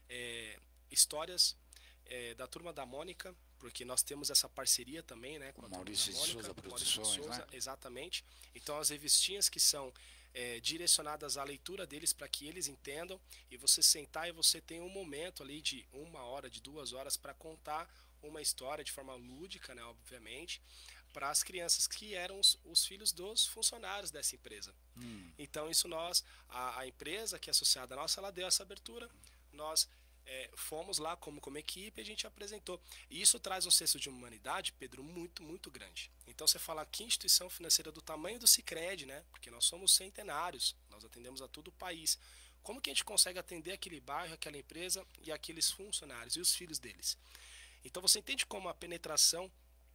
S2: é, histórias é, da Turma da Mônica, porque nós temos essa parceria também, né, com a
S1: Maurício
S2: Turma da Mônica,
S1: de Souza Produções,
S2: Maurício de Souza,
S1: né?
S2: Exatamente. Então as revistinhas que são É, direcionadas à leitura deles para que eles entendam e você sentar e você tem um momento ali de uma hora, de duas horas para contar uma história de forma lúdica, né, obviamente, para as crianças que eram os, os filhos dos funcionários dessa empresa. Hum. Então isso nós, a, a empresa que é associada a nossa, ela deu essa abertura, nós É, fomos lá como, como equipe e a gente apresentou. E isso traz um senso de humanidade, Pedro, muito, muito grande. Então você fala que instituição financeira do tamanho do Sicredi, né? Porque nós somos centenários, nós atendemos a todo o país. Como que a gente consegue atender aquele bairro, aquela empresa e aqueles funcionários e os filhos deles? Então você entende como a penetração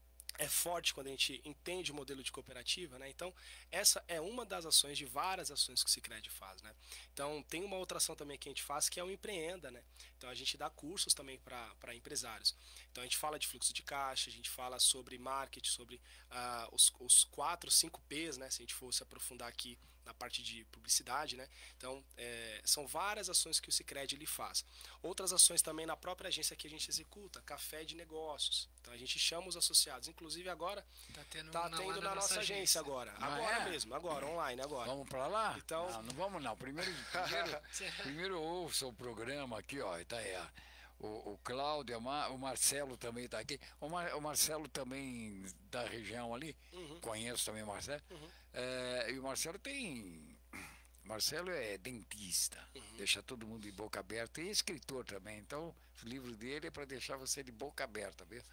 S2: é forte quando a gente entende o modelo de cooperativa, né? Então, essa é uma das ações, de várias ações que o Sicredi faz, né? Então, tem uma outra ação também que a gente faz, que é o Empreenda, né? Então, a gente dá cursos também para empresários. Então, a gente fala de fluxo de caixa, a gente fala sobre marketing, sobre uh, os, os quatro, cinco P's, né? Se a gente fosse aprofundar aqui na parte de publicidade, né? Então, é, são várias ações que o Sicredi ele faz. Outras ações também na própria agência que a gente executa, café de negócios. Então, a gente chama os associados. Inclusive, agora está tendo, tá tendo na, na nossa agência, agência agora. Ah, agora é? mesmo, agora, online, agora.
S1: Vamos para lá?
S2: Então...
S1: Não, não vamos não. Primeiro, primeiro, primeiro ouça o programa aqui, ó. Tá aí, ó. O, o Cláudio, o Marcelo também está aqui. O, Mar, o Marcelo também da região ali, uhum. Conheço também o Marcelo. Uhum. É, e o Marcelo tem. Marcelo é dentista, uhum. Deixa todo mundo de boca aberta. E é escritor também. Então, o livro dele é para deixar você de boca aberta, viu? Uhum.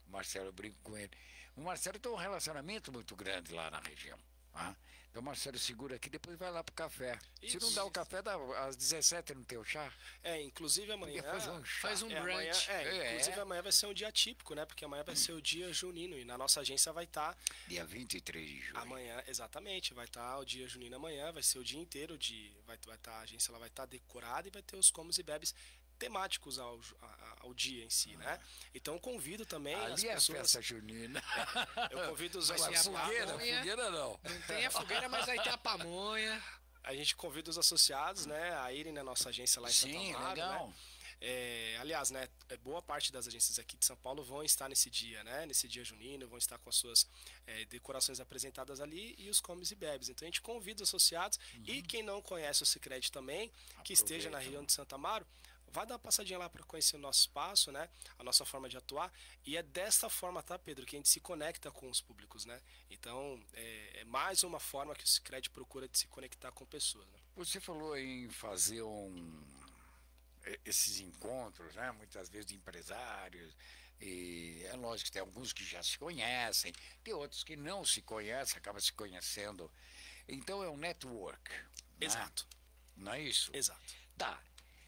S1: O Marcelo, eu brinco com ele. O Marcelo tem um relacionamento muito grande lá na região. Tá? Então o Marcelo segura aqui, depois vai lá pro café.
S2: Isso.
S1: Se não dá o café, dá, às dezessete não tem o chá?
S2: É, inclusive amanhã...
S1: Fazer um chá.
S3: Faz um
S2: é, amanhã,
S3: brunch.
S2: é,
S1: É.
S2: inclusive amanhã vai ser um dia típico, né? Porque amanhã vai ser o dia junino e na nossa agência vai estar...
S1: Dia vinte e três de julho.
S2: Amanhã, exatamente, vai estar o dia junino amanhã, vai ser o dia inteiro de... Vai, vai tá, a agência ela vai estar decorada e vai ter os comes e bebes temáticos ao, a- ao dia em si, né? Então convido também as
S1: Ali é
S2: pessoas...
S1: festa junina.
S2: Eu convido os
S3: Vai ser a
S2: associados...
S1: Fogueira,
S3: pamonha.
S1: fogueira não.
S3: Não tem a fogueira, mas vai ter a pamonha.
S2: A gente convida os associados, né, a irem na nossa agência lá em Santo
S1: Sim,
S2: Amaro,
S1: legal.
S2: né? É, aliás, né, é, boa parte das agências aqui de São Paulo vão estar nesse dia, né, nesse dia junino, vão estar com as suas é, decorações apresentadas ali e os comes e bebes. Então a gente convida os associados e quem não conhece o Sicredi também, que esteja na
S1: Aproveita.
S2: região de Santo Amaro, vai dar uma passadinha lá para conhecer o nosso espaço, né, a nossa forma de atuar. E é desta forma, tá, Pedro, que a gente se conecta com os públicos, né? Então é, é mais uma forma que o Sicredi procura de se conectar com pessoas, né?
S1: Você falou em fazer um, e- esses encontros, né? Muitas vezes de empresários. E é lógico que tem alguns que já se conhecem, tem outros que não se conhecem, acabam se conhecendo. Então é um network. né?
S2: Exato,
S1: Não é isso?
S2: exato.
S1: Tá.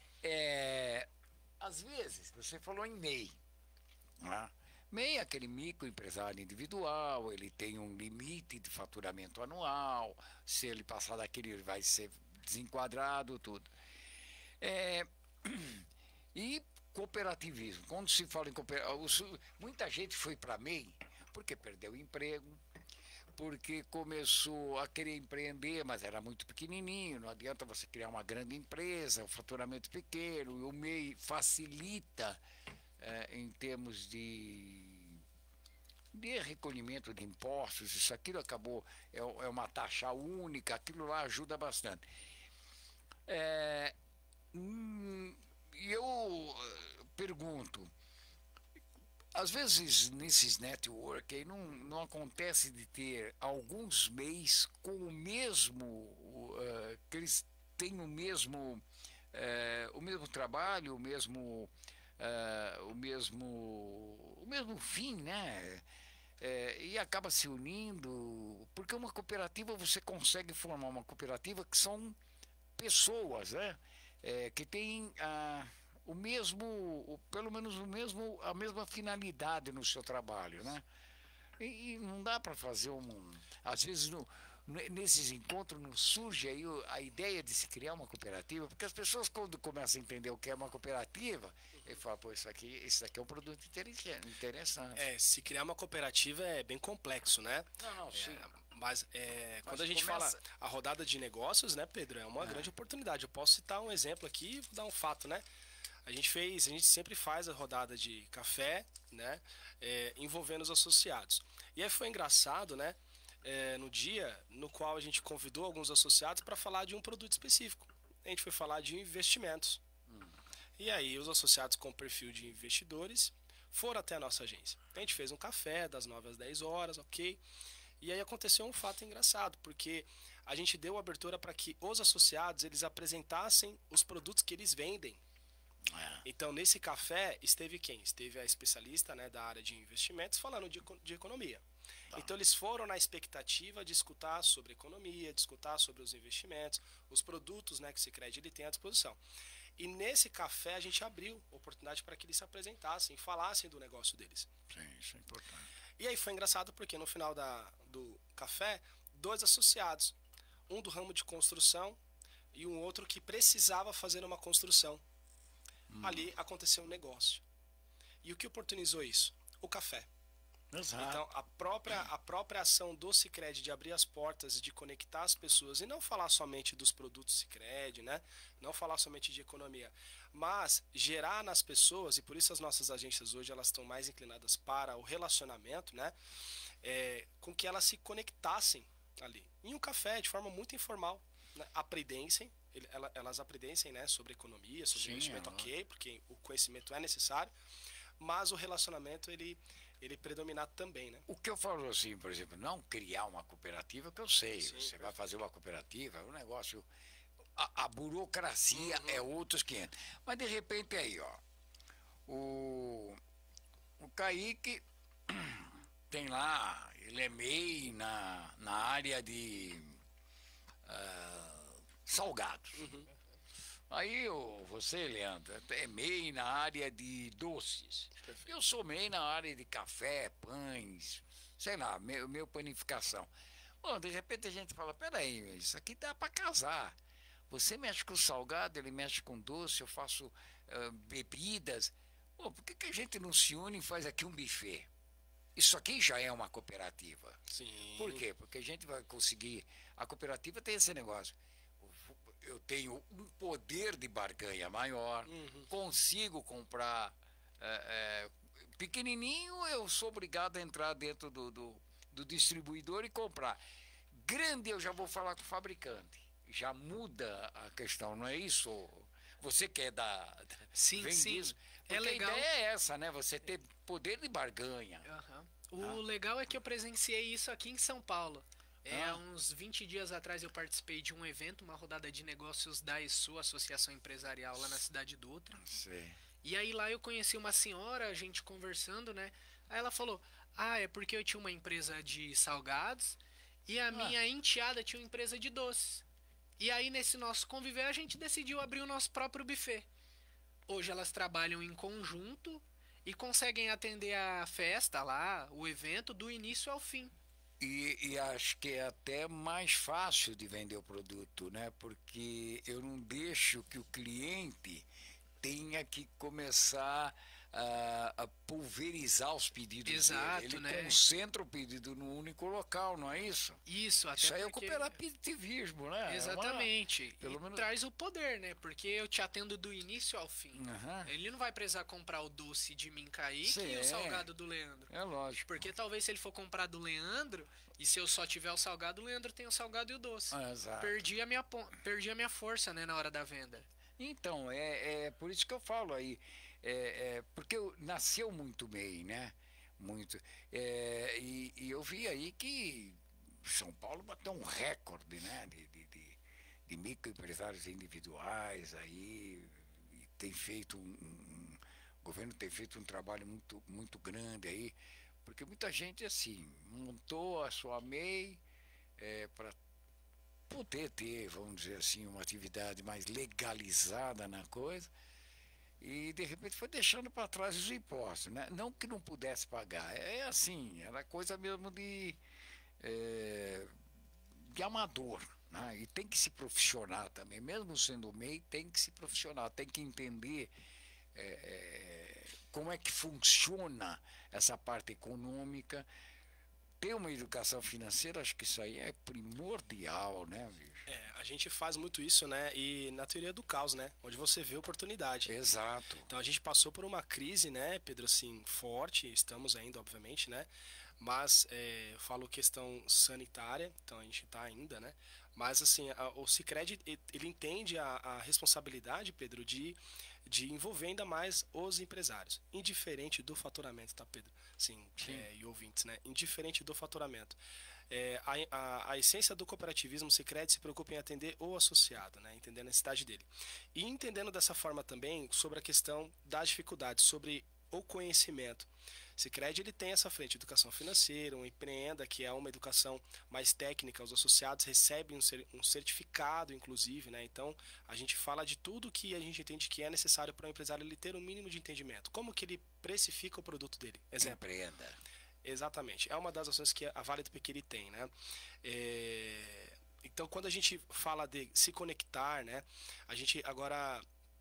S1: É, às vezes, você falou em M E I. Né? M E I é aquele microempresário individual, ele tem um limite de faturamento anual, se ele passar daquele, ele vai ser desenquadrado, tudo. É, e cooperativismo. Quando se fala em cooperativismo, muita gente foi para M E I porque perdeu o emprego, porque começou a querer empreender, mas era muito pequenininho, não adianta você criar uma grande empresa, o faturamento pequeno, e o M E I facilita eh, em termos de, de recolhimento de impostos, isso aquilo acabou, é, é uma taxa única, aquilo lá ajuda bastante. É, hum, E eu eh, pergunto, às vezes nesses network aí não, não acontece de ter alguns M E Is com o mesmo, uh, que eles têm o mesmo, uh, o mesmo trabalho, o mesmo, uh, o mesmo, o mesmo fim, né? É, e acaba se unindo, porque uma cooperativa você consegue formar uma cooperativa que são pessoas, né? É, que tem a o mesmo, o, pelo menos o mesmo, a mesma finalidade no seu trabalho, né? E, e não dá para fazer um, às vezes no, nesses encontros não surge aí a ideia de se criar uma cooperativa, porque as pessoas quando começam a entender o que é uma cooperativa, ele fala, pô, isso aqui, isso aqui é um produto interessante.
S2: É, se criar uma cooperativa é bem complexo, né?
S1: Não, não, sim.
S2: É, mas é, quando
S1: Mas
S2: a gente
S1: começa-
S2: fala a rodada de negócios, né, Pedro, é uma grande oportunidade. Eu posso citar um exemplo aqui, vou dar um fato, né? A gente fez, a gente sempre faz a rodada de café, né, é, envolvendo os associados. E aí foi engraçado, né, é, no dia no qual a gente convidou alguns associados para falar de um produto específico. A gente foi falar de investimentos. E aí os associados com perfil de investidores foram até a nossa agência. A gente fez um café das nove às dez horas, ok? E aí aconteceu um fato engraçado, porque a gente deu abertura para que os associados eles apresentassem os produtos que eles vendem.
S1: É.
S2: Então, nesse café, esteve quem? Esteve a especialista, né, da área de investimentos falando de, eco- de economia.
S1: Tá.
S2: Então, eles foram na expectativa de escutar sobre economia, de escutar sobre os investimentos, os produtos, né, que o Sicredi ele tem à disposição. E nesse café, a gente abriu oportunidade para que eles se apresentassem e falassem do negócio deles.
S1: Sim, isso é importante.
S2: E aí foi engraçado porque no final da, do café, dois associados, um do ramo de construção e um outro que precisava fazer uma construção. Ali aconteceu um negócio. E o que oportunizou isso? O café.
S1: Exato.
S2: Então, a própria, a própria ação do Sicredi de abrir as portas, de conectar as pessoas, e não falar somente dos produtos Sicredi, né? Não falar somente de economia, mas gerar nas pessoas, e por isso as nossas agências hoje elas estão mais inclinadas para o relacionamento, né? É, com que elas se conectassem ali. Em um café, de forma muito informal, né? Aprendessem, ele- ela- elas aprendessem, né, sobre economia, sobre
S1: Sim,
S2: investimento,
S1: é,
S2: ok, porque o conhecimento é necessário, mas o relacionamento, ele, ele predominar também, né?
S1: O que eu falo assim, por exemplo, não criar uma cooperativa, que eu sei,
S2: Sim,
S1: você vai fazer uma cooperativa, o negócio, a, a burocracia é outros quinhentos. Mas de repente aí, ó, o, o Kaique tem lá, ele é M E I na, na área de ah, salgados.
S2: Uhum.
S1: Aí o, você, Leandro, é M E I na área de doces.
S2: Perfeito.
S1: Eu sou M E I na área de café, pães, sei lá, meu, meu panificação. Bom, de repente a gente fala, peraí, isso aqui dá para casar. Você mexe com salgado, ele mexe com doce, eu faço ah, bebidas. Pô, por que, que a gente não se une e faz aqui um buffet? Isso aqui já é uma cooperativa.
S2: Sim.
S1: Por quê? Porque a gente vai conseguir. A cooperativa tem esse negócio. Eu tenho um poder de barganha maior,
S2: Uhum.
S1: consigo comprar é, é, pequenininho, eu sou obrigado a entrar dentro do, do, do distribuidor e comprar. Grande, eu já vou falar com o fabricante. Já muda a questão, não é isso? Você quer dar.
S3: Sim,
S1: vem
S3: sim.
S1: disso?
S3: É
S1: Porque
S3: legal.
S1: a ideia é essa, né? Você ter poder de barganha.
S3: Aham. O legal é que eu presenciei isso aqui em São Paulo. É,
S1: Ah.
S3: há uns vinte dias atrás eu participei de um evento, uma rodada de negócios da E S U, Associação Empresarial, lá na cidade Dutra.
S1: Sei.
S3: E aí lá eu conheci uma senhora, a gente conversando, né? Aí ela falou, ah, é porque eu tinha uma empresa de salgados e a minha enteada tinha uma empresa de doces. E aí nesse nosso conviver a gente decidiu abrir o nosso próprio buffet. Hoje elas trabalham em conjunto e conseguem atender a festa lá, o evento, do início ao fim.
S1: E, e acho que é até mais fácil de vender o produto, né? Porque eu não deixo que o cliente tenha que começar a, a pulverizar os pedidos
S3: Exato,
S1: dele. Ele
S3: né?
S1: concentra o pedido num único local, não é isso?
S3: Isso, até
S1: Isso aí é o
S3: porque...
S1: cooperativismo, né? É uma-
S3: Exatamente.
S1: pelo
S3: e
S1: menos-
S3: traz o poder, né? Porque eu te atendo do início ao fim.
S1: Aham.
S3: Ele não vai precisar comprar o doce de mim, Kaique,
S1: Sim,
S3: e
S1: é.
S3: o salgado do Leandro.
S1: É lógico.
S3: Porque talvez se ele for comprar do Leandro, e se eu só tiver o salgado, o Leandro tem o salgado e o doce.
S1: Ah, exato.
S3: Perdi a minha, pon- perdi a minha força, né, na hora da venda.
S1: Então, é, é por isso que eu falo aí. É, é, porque eu, nasceu muito M E I, né? Muito. É, e, e eu vi aí que São Paulo bateu um recorde, né? De, de, de, de microempresários individuais aí. E tem feito um, um- o governo tem feito um trabalho muito, muito grande aí. Porque muita gente, assim, montou a sua M E I é, para poder ter, vamos dizer assim, uma atividade mais legalizada na coisa e de repente foi deixando para trás os impostos, né? Não que não pudesse pagar, é assim, era coisa mesmo de, é, de amador, né? E tem que se profissionar também, mesmo sendo M E I, tem que se profissionar, tem que entender é, é, como é que funciona essa parte econômica. Ter uma educação financeira, acho que isso aí é primordial, né, bicho?
S2: É, a gente faz muito isso, né? E na teoria do caos, né? Onde você vê oportunidade.
S1: Exato.
S2: Então a gente passou por uma crise, né, Pedro, assim, forte, estamos ainda, obviamente, né? Mas é, eu falo questão sanitária, então a gente está ainda, né? Mas assim, a, o Sicredi, ele entende a, a responsabilidade, Pedro, de, de envolver ainda mais os empresários, indiferente do faturamento, tá, Pedro? Sim, é, e ouvintes, né? Indiferente do faturamento. É, a, a, a essência do cooperativismo Sicredi se preocupa em atender o associado, né? Entender a necessidade dele. E entendendo dessa forma também sobre a questão das dificuldades, sobre o conhecimento. Sicredi ele tem essa frente, educação financeira, um empreenda, que é uma educação mais técnica, os associados recebem um, cer um certificado, inclusive, né? Então, a gente fala de tudo que a gente entende que é necessário para o empresário ele ter um mínimo de entendimento. Como que ele precifica o produto dele? Exemplo.
S1: Empreenda.
S2: Exatamente. É uma das ações que a Vale do Pequiri tem, né? É... Então, quando a gente fala de se conectar, né? A gente agora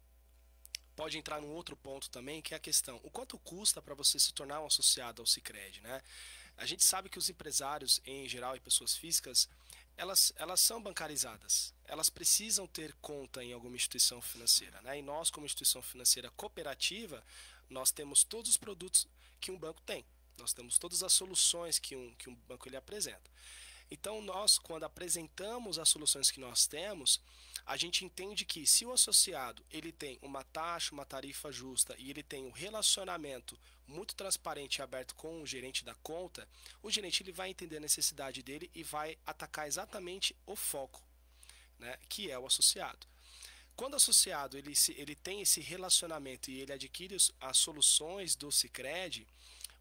S2: pode entrar num outro ponto também, que é a questão, o quanto custa para você se tornar um associado ao Sicredi, né? A gente sabe que os empresários, em geral, e pessoas físicas, elas, elas são bancarizadas. Elas precisam ter conta em alguma instituição financeira, né? E nós, como instituição financeira cooperativa, nós temos todos os produtos que um banco tem. Nós temos todas as soluções que um, que um banco ele apresenta. Então, nós, quando apresentamos as soluções que nós temos, a gente entende que se o associado ele tem uma taxa, uma tarifa justa e ele tem um relacionamento muito transparente e aberto com o gerente da conta, o gerente ele vai entender a necessidade dele e vai atacar exatamente o foco, né, que é o associado. Quando o associado ele, se, ele tem esse relacionamento e ele adquire as soluções do Sicredi,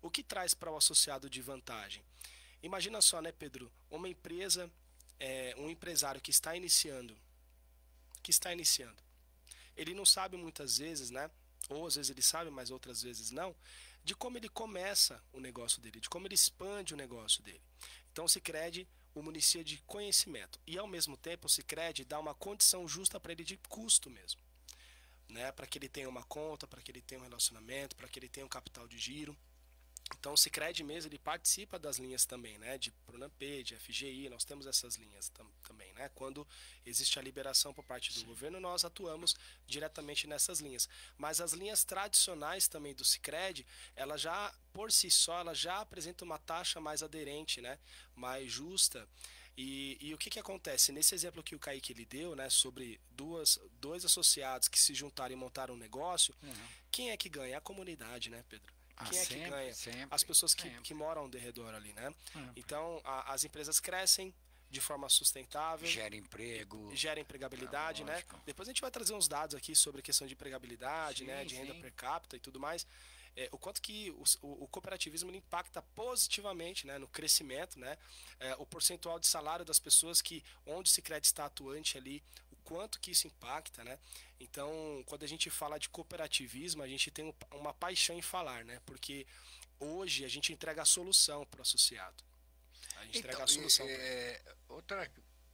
S2: O que traz para o associado de vantagem? Imagina só, né, Pedro? Uma empresa, é, um empresário que está iniciando, que está iniciando. Ele não sabe muitas vezes, né? Ou às vezes ele sabe, mas outras vezes não, de como ele começa o negócio dele, de como ele expande o negócio dele. Então o Sicredi o municia de conhecimento e ao mesmo tempo o Sicredi dá uma condição justa para ele de custo mesmo, né? Para que ele tenha uma conta, para que ele tenha um relacionamento, para que ele tenha um capital de giro. Então o Sicredi mesmo, ele participa das linhas também, né, de Pronamp, de F G I, nós temos essas linhas tam, também, né, quando existe a liberação por parte do Sim. governo, nós atuamos diretamente nessas linhas. Mas as linhas tradicionais também do Sicredi, ela já, por si só, ela já apresenta uma taxa mais aderente, né, mais justa. E, e o que que acontece? Nesse exemplo que o Kaique ele deu, né, sobre duas, dois associados que se juntaram e montaram um negócio, uhum. quem é que ganha? A comunidade, né, Pedro? Quem ah, é que sempre, ganha? Sempre, as pessoas que, que moram ao redor ali, né? Sempre. Então, a, as empresas crescem de forma sustentável.
S1: Gera emprego.
S2: Gera empregabilidade, é, né? Depois a gente vai trazer uns dados aqui sobre a questão de empregabilidade, sim, né? De renda sim. per capita e tudo mais. É, o quanto que o, o, o cooperativismo ele impacta positivamente, né, no crescimento, né? É, o percentual de salário das pessoas que, onde o Sicredi está atuante ali, quanto que isso impacta, né? Então, quando a gente fala de cooperativismo, a gente tem uma paixão em falar, né? Porque hoje a gente entrega a solução para o associado. A gente
S1: então,
S2: entrega a solução.
S1: É, outra,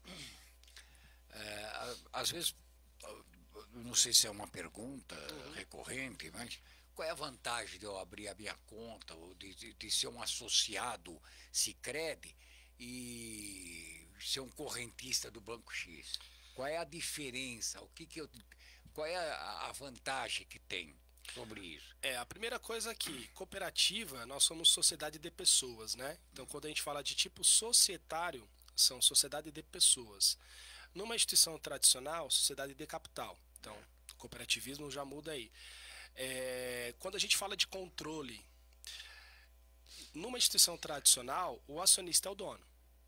S1: é, às vezes, não sei se é uma pergunta uhum. recorrente, mas qual é a vantagem de eu abrir a minha conta ou de, de, de ser um associado Sicredi e ser um correntista do Banco X? Qual é a diferença? O que que eu, qual é a, a vantagem que tem sobre isso?
S2: É, a primeira coisa aqui, cooperativa, nós somos sociedade de pessoas, né? Então, quando a gente fala de tipo societário, são sociedade de pessoas. Numa instituição tradicional, sociedade de capital. Então, o cooperativismo já muda aí. É, quando a gente fala de controle, numa instituição tradicional, o acionista é o dono.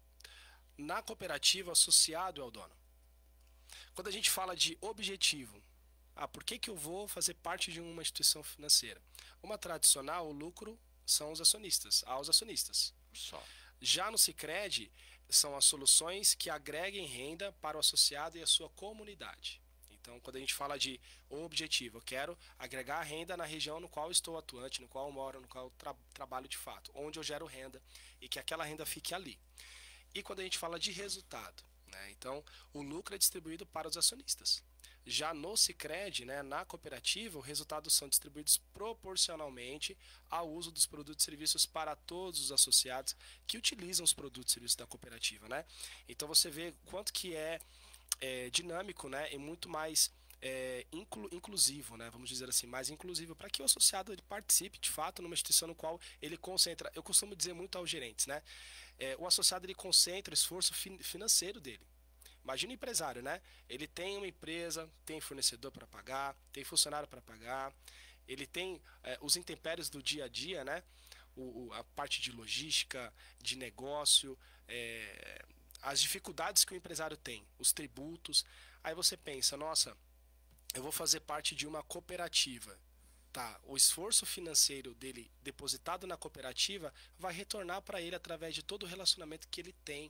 S2: Na cooperativa, o associado é o dono. Quando a gente fala de objetivo, ah, por que que eu vou fazer parte de uma instituição financeira? Uma tradicional, o lucro são os acionistas, aos acionistas.
S1: Só.
S2: Já no Sicredi, são as soluções que agreguem renda para o associado e a sua comunidade. Então, quando a gente fala de objetivo, eu quero agregar renda na região no qual estou atuante, no qual eu moro, no qual eu tra trabalho de fato, onde eu gero renda e que aquela renda fique ali. E quando a gente fala de resultado, né, então o lucro é distribuído para os acionistas. Já no Sicredi, né, na cooperativa, os resultados são distribuídos proporcionalmente ao uso dos produtos e serviços para todos os associados que utilizam os produtos e serviços da cooperativa, né? Então você vê quanto que é, é dinâmico, né, e muito mais é, inclu, inclusivo, né, vamos dizer assim, mais inclusivo, para que o associado ele participe de fato numa instituição no qual ele concentra. Eu costumo dizer muito aos gerentes, né? É, o associado ele concentra o esforço fin financeiro dele. Imagina o empresário, né? Ele tem uma empresa, tem fornecedor para pagar, tem funcionário para pagar, ele tem é, os intempéries do dia a dia, né? O, o, a parte de logística, de negócio, é, as dificuldades que o empresário tem, os tributos. Aí você pensa, nossa, eu vou fazer parte de uma cooperativa. Tá, o esforço financeiro dele depositado na cooperativa vai retornar para ele através de todo o relacionamento que ele tem.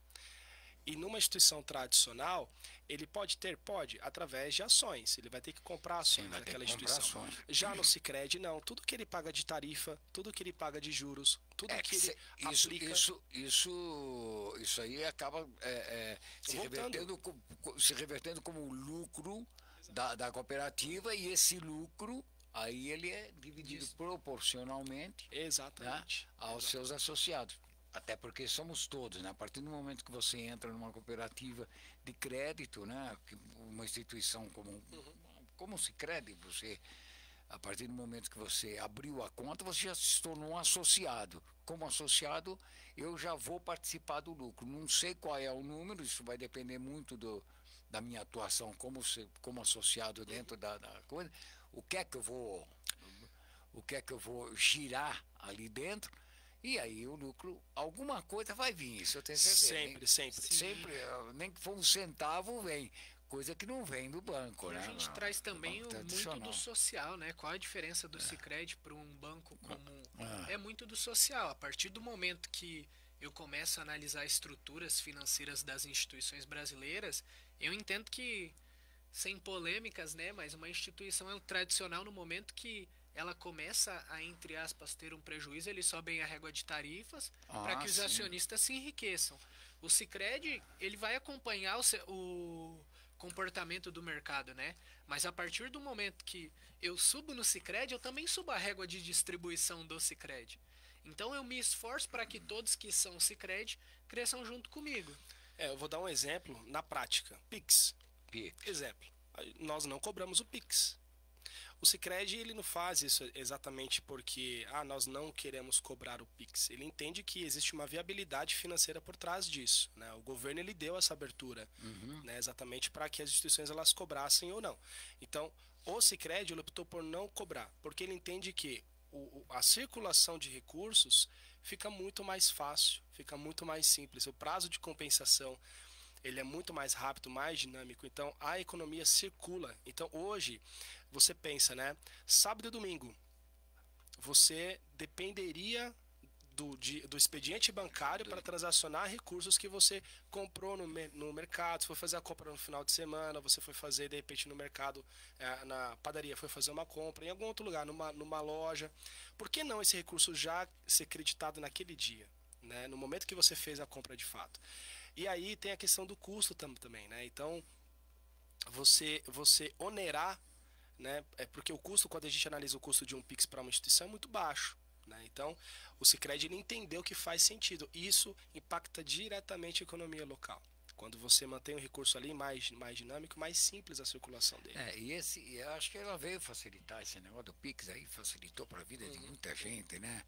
S2: E numa instituição tradicional, ele pode ter, pode, através de ações. Ele vai ter que comprar ações
S1: Sim,
S2: naquela instituição.
S1: Ações.
S2: Já no Sicredi, não. Tudo que ele paga de tarifa, tudo que ele paga de juros, tudo
S1: é
S2: que,
S1: que
S2: ele
S1: cê, isso,
S2: aplica...
S1: Isso, isso, isso aí acaba é, é, se, revertendo, se revertendo como lucro da, da cooperativa, e esse lucro... Aí ele é dividido Isso. proporcionalmente,
S2: Exatamente.
S1: Né, aos Exatamente. seus associados. Até porque somos todos, né? A partir do momento que você entra numa cooperativa de crédito, né? Uma instituição como, uhum. como o Sicredi, você, a partir do momento que você abriu a conta, você já se tornou um associado. Como associado, eu já vou participar do lucro. Não sei qual é o número, isso vai depender muito do, da minha atuação como, se, como associado dentro uhum. da, da coisa. O que é que eu vou, o que é que eu vou girar ali dentro, e aí o lucro, alguma coisa vai vir, isso eu tenho certeza.
S2: Sempre, nem, sempre.
S1: Sempre, nem que for um centavo, vem. Coisa que não vem do banco,
S3: e
S1: né?
S3: A gente
S1: não,
S3: traz também
S1: do
S3: muito do social, né? Qual a diferença do é. Sicredi para um banco como
S1: Ah.
S3: é muito do social. A partir do momento que eu começo a analisar estruturas financeiras das instituições brasileiras, eu entendo que, sem polêmicas, né, mas uma instituição é tradicional no momento que ela começa a, entre aspas, ter um prejuízo, eles sobem a régua de tarifas
S1: Ah,
S3: para que os
S1: sim.
S3: acionistas se enriqueçam. O Sicredi, ele vai acompanhar o, se- o comportamento do mercado, né? Mas a partir do momento que eu subo no Sicredi, eu também subo a régua de distribuição do Sicredi. Então eu me esforço para que todos que são Sicredi cresçam junto comigo.
S2: É, eu vou dar um exemplo na prática. Pix.
S1: Pix.
S2: Exemplo. Nós não cobramos o Pix. O Sicredi, ele não faz isso exatamente porque ah, nós não queremos cobrar o Pix. Ele entende que existe uma viabilidade financeira por trás disso, né? O governo ele deu essa abertura,
S1: Uhum.
S2: né, exatamente para que as instituições elas cobrassem ou não. Então, o Sicredi ele optou por não cobrar, porque ele entende que o, o- a circulação de recursos fica muito mais fácil, fica muito mais simples. O prazo de compensação ele é muito mais rápido, mais dinâmico, então a economia circula. Então hoje você pensa, né? Sábado e domingo, você dependeria do, de- do expediente bancário para transacionar recursos que você comprou no, mer- no mercado. Você foi fazer a compra no final de semana, você foi fazer de repente no mercado, eh, na padaria, foi fazer uma compra em algum outro lugar, numa, numa loja. Por que não esse recurso já ser creditado naquele dia, né? No momento que você fez a compra de fato? E aí tem a questão do custo tam- também, né? Então, você você onerar, né? É porque o custo, quando a gente analisa o custo de um Pix para uma instituição, é muito baixo, né? Então, o Sicredi ele entendeu que faz sentido. Isso impacta diretamente a economia local. Quando você mantém o recurso ali mais, mais dinâmico, mais simples a circulação dele.
S1: É, e esse, eu acho que ela veio facilitar esse negócio do Pix aí, facilitou para a vida de muita gente, né?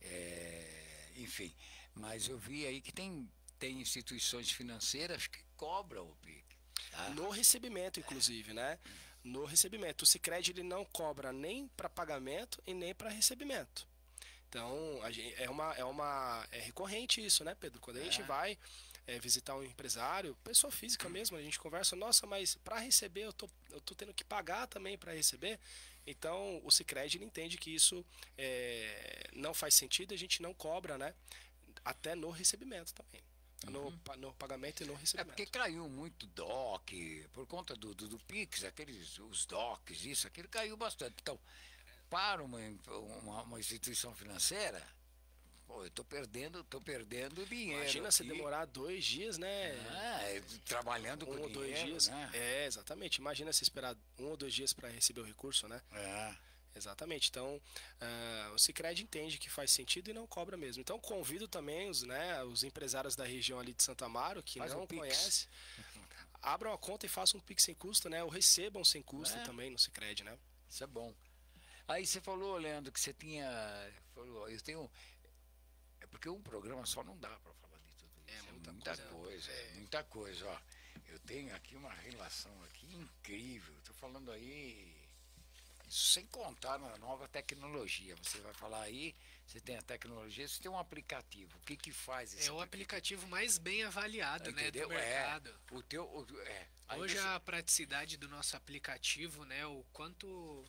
S1: É, enfim, mas eu vi aí que tem, tem instituições financeiras que cobram o Pix. Tá?
S2: No recebimento, inclusive, né? No recebimento. O Sicredi ele não cobra nem para pagamento e nem para recebimento. Então, a gente, é, uma, é, uma, é recorrente isso, né, Pedro? Quando a gente
S1: É.
S2: vai é, visitar um empresário, pessoa física mesmo, a gente conversa, nossa, mas para receber eu tô, eu tô tendo que pagar também para receber. Então, o Sicredi ele entende que isso é, não faz sentido, a gente não cobra, né? Até no recebimento também. No, pa- no pagamento e no
S1: É
S2: recebimento.
S1: porque caiu muito D O C, por conta do, do, do Pix, aqueles, os D O Cs, isso, aquilo caiu bastante. Então, para uma, uma, uma instituição financeira, pô, eu estou perdendo, tô perdendo dinheiro.
S2: Imagina você
S1: aqui.
S2: demorar dois dias, né?
S1: É, trabalhando com
S2: um ou dois
S1: dinheiro,
S2: dias.
S1: né?
S2: É, exatamente. Imagina você esperar um ou dois dias para receber o recurso, né?
S1: É.
S2: Exatamente. Então, ah, o Sicredi entende que faz sentido e não cobra mesmo. Então, convido também os, né, os empresários da região ali de Santo Amaro, que
S1: Faz
S2: não
S1: o Pix.
S2: conhecem, abram a conta e façam um Pix sem custo, né? Ou recebam sem custo
S1: É.
S2: também no Sicredi, né?
S1: Isso é bom. Aí você falou, Leandro, que você tinha. Falou, eu tenho. É porque um programa só não dá para falar de tudo isso. É
S2: muita
S1: muita
S2: coisa.
S1: coisa, é muita coisa, ó. Eu tenho aqui uma relação aqui incrível. Estou falando aí. Isso sem contar na nova tecnologia. Você vai falar aí, você tem a tecnologia, você tem um aplicativo. O que que faz esse
S3: É o aplicativo mais bem avaliado, né, do
S1: Entendeu?
S3: mercado.
S1: É, o teu. o- é. Aí
S3: Hoje
S1: você-
S3: a praticidade do nosso aplicativo, né, o quanto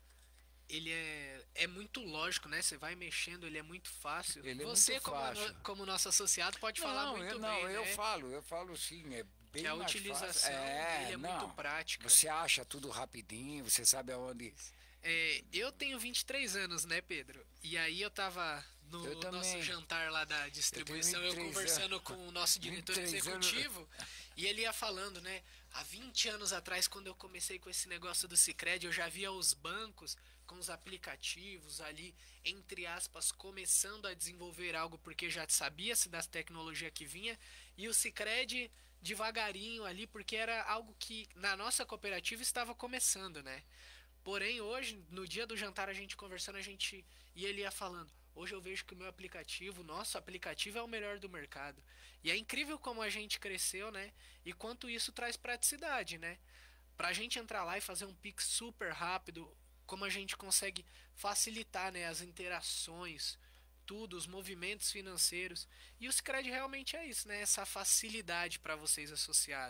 S3: ele é, é muito lógico, né? Você vai mexendo, ele é muito fácil.
S1: Ele é
S3: Você,
S1: muito
S3: como,
S1: fácil.
S3: no- como nosso associado, pode falar
S1: não,
S3: muito
S1: eu,
S3: bem,
S1: não, eu
S3: né?
S1: falo, eu falo sim, é bem
S3: que a
S1: mais
S3: utilização
S1: fácil. É,
S3: dele é
S1: não,
S3: muito prática.
S1: Você acha tudo rapidinho, você sabe aonde.
S3: É, eu tenho vinte e três anos, né, Pedro? E aí eu tava no
S1: Eu também.
S3: nosso jantar lá da distribuição, eu,
S1: vinte e três
S3: conversando
S1: anos.
S3: com o nosso diretor
S1: vinte e três anos.
S3: executivo, e ele ia falando, né? Há vinte anos atrás, quando eu comecei com esse negócio do Sicredi, eu já via os bancos com os aplicativos ali, entre aspas, começando a desenvolver algo porque já sabia-se das tecnologias que vinha, e o Sicredi devagarinho ali, porque era algo que na nossa cooperativa estava começando, né? Porém, hoje, no dia do jantar, a gente conversando, a gente e ele ia falando, hoje eu vejo que o meu aplicativo, o nosso aplicativo é o melhor do mercado. E é incrível como a gente cresceu, né? E quanto isso traz praticidade, né? Pra gente entrar lá e fazer um Pix super rápido, como a gente consegue facilitar, né, as interações, tudo, os movimentos financeiros. E o Sicredi realmente é isso, né? Essa facilidade para vocês associados.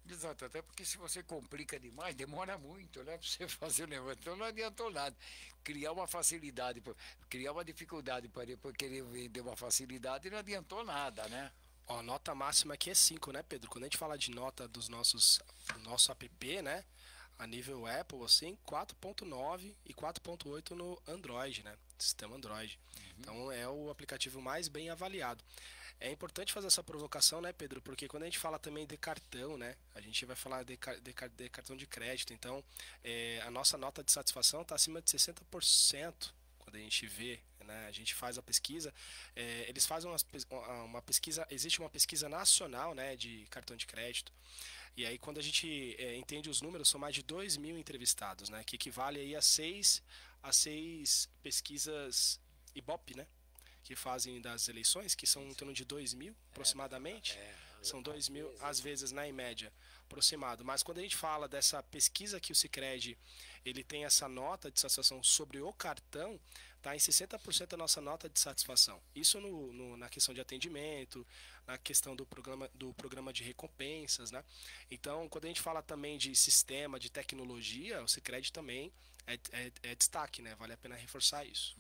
S1: Exato, até porque se você complica demais, demora muito, né, para você fazer o negócio. Então não adiantou nada. Criar uma facilidade, pra- criar uma dificuldade para depois querer vender uma facilidade, não adiantou nada, né?
S2: Ó, a nota máxima aqui é cinco, né, Pedro? Quando a gente fala de nota dos nossos, do nosso app, né, a nível Apple, assim, quatro ponto nove e quatro ponto oito no Android, né, sistema Android. Então é o aplicativo mais bem avaliado. É importante fazer essa provocação, né, Pedro? Porque quando a gente fala também de cartão, né, a gente vai falar de, car- de car- de cartão de crédito. Então, é, a nossa nota de satisfação está acima de sessenta por cento quando a gente vê, né, a gente faz a pesquisa. É, eles fazem umas pes- uma uma pesquisa, existe uma pesquisa nacional, né, de cartão de crédito. E aí, quando a gente é, entende os números, são mais de dois mil entrevistados, né, que equivale aí a seis, a seis pesquisas Ibope, né? Que fazem das eleições, que são em torno de dois mil aproximadamente.
S1: É,
S2: São dois
S1: às
S2: mil,
S1: vezes.
S2: às vezes, na em média, aproximado. Mas quando a gente fala dessa pesquisa que o Sicredi ele tem essa nota de satisfação sobre o cartão, está em sessenta por cento da nossa nota de satisfação. Isso no, no- na questão de atendimento, na questão do programa, do programa de recompensas, né? Então, quando a gente fala também de sistema, de tecnologia, o Sicredi também é, é, é destaque, né? Vale a pena reforçar isso.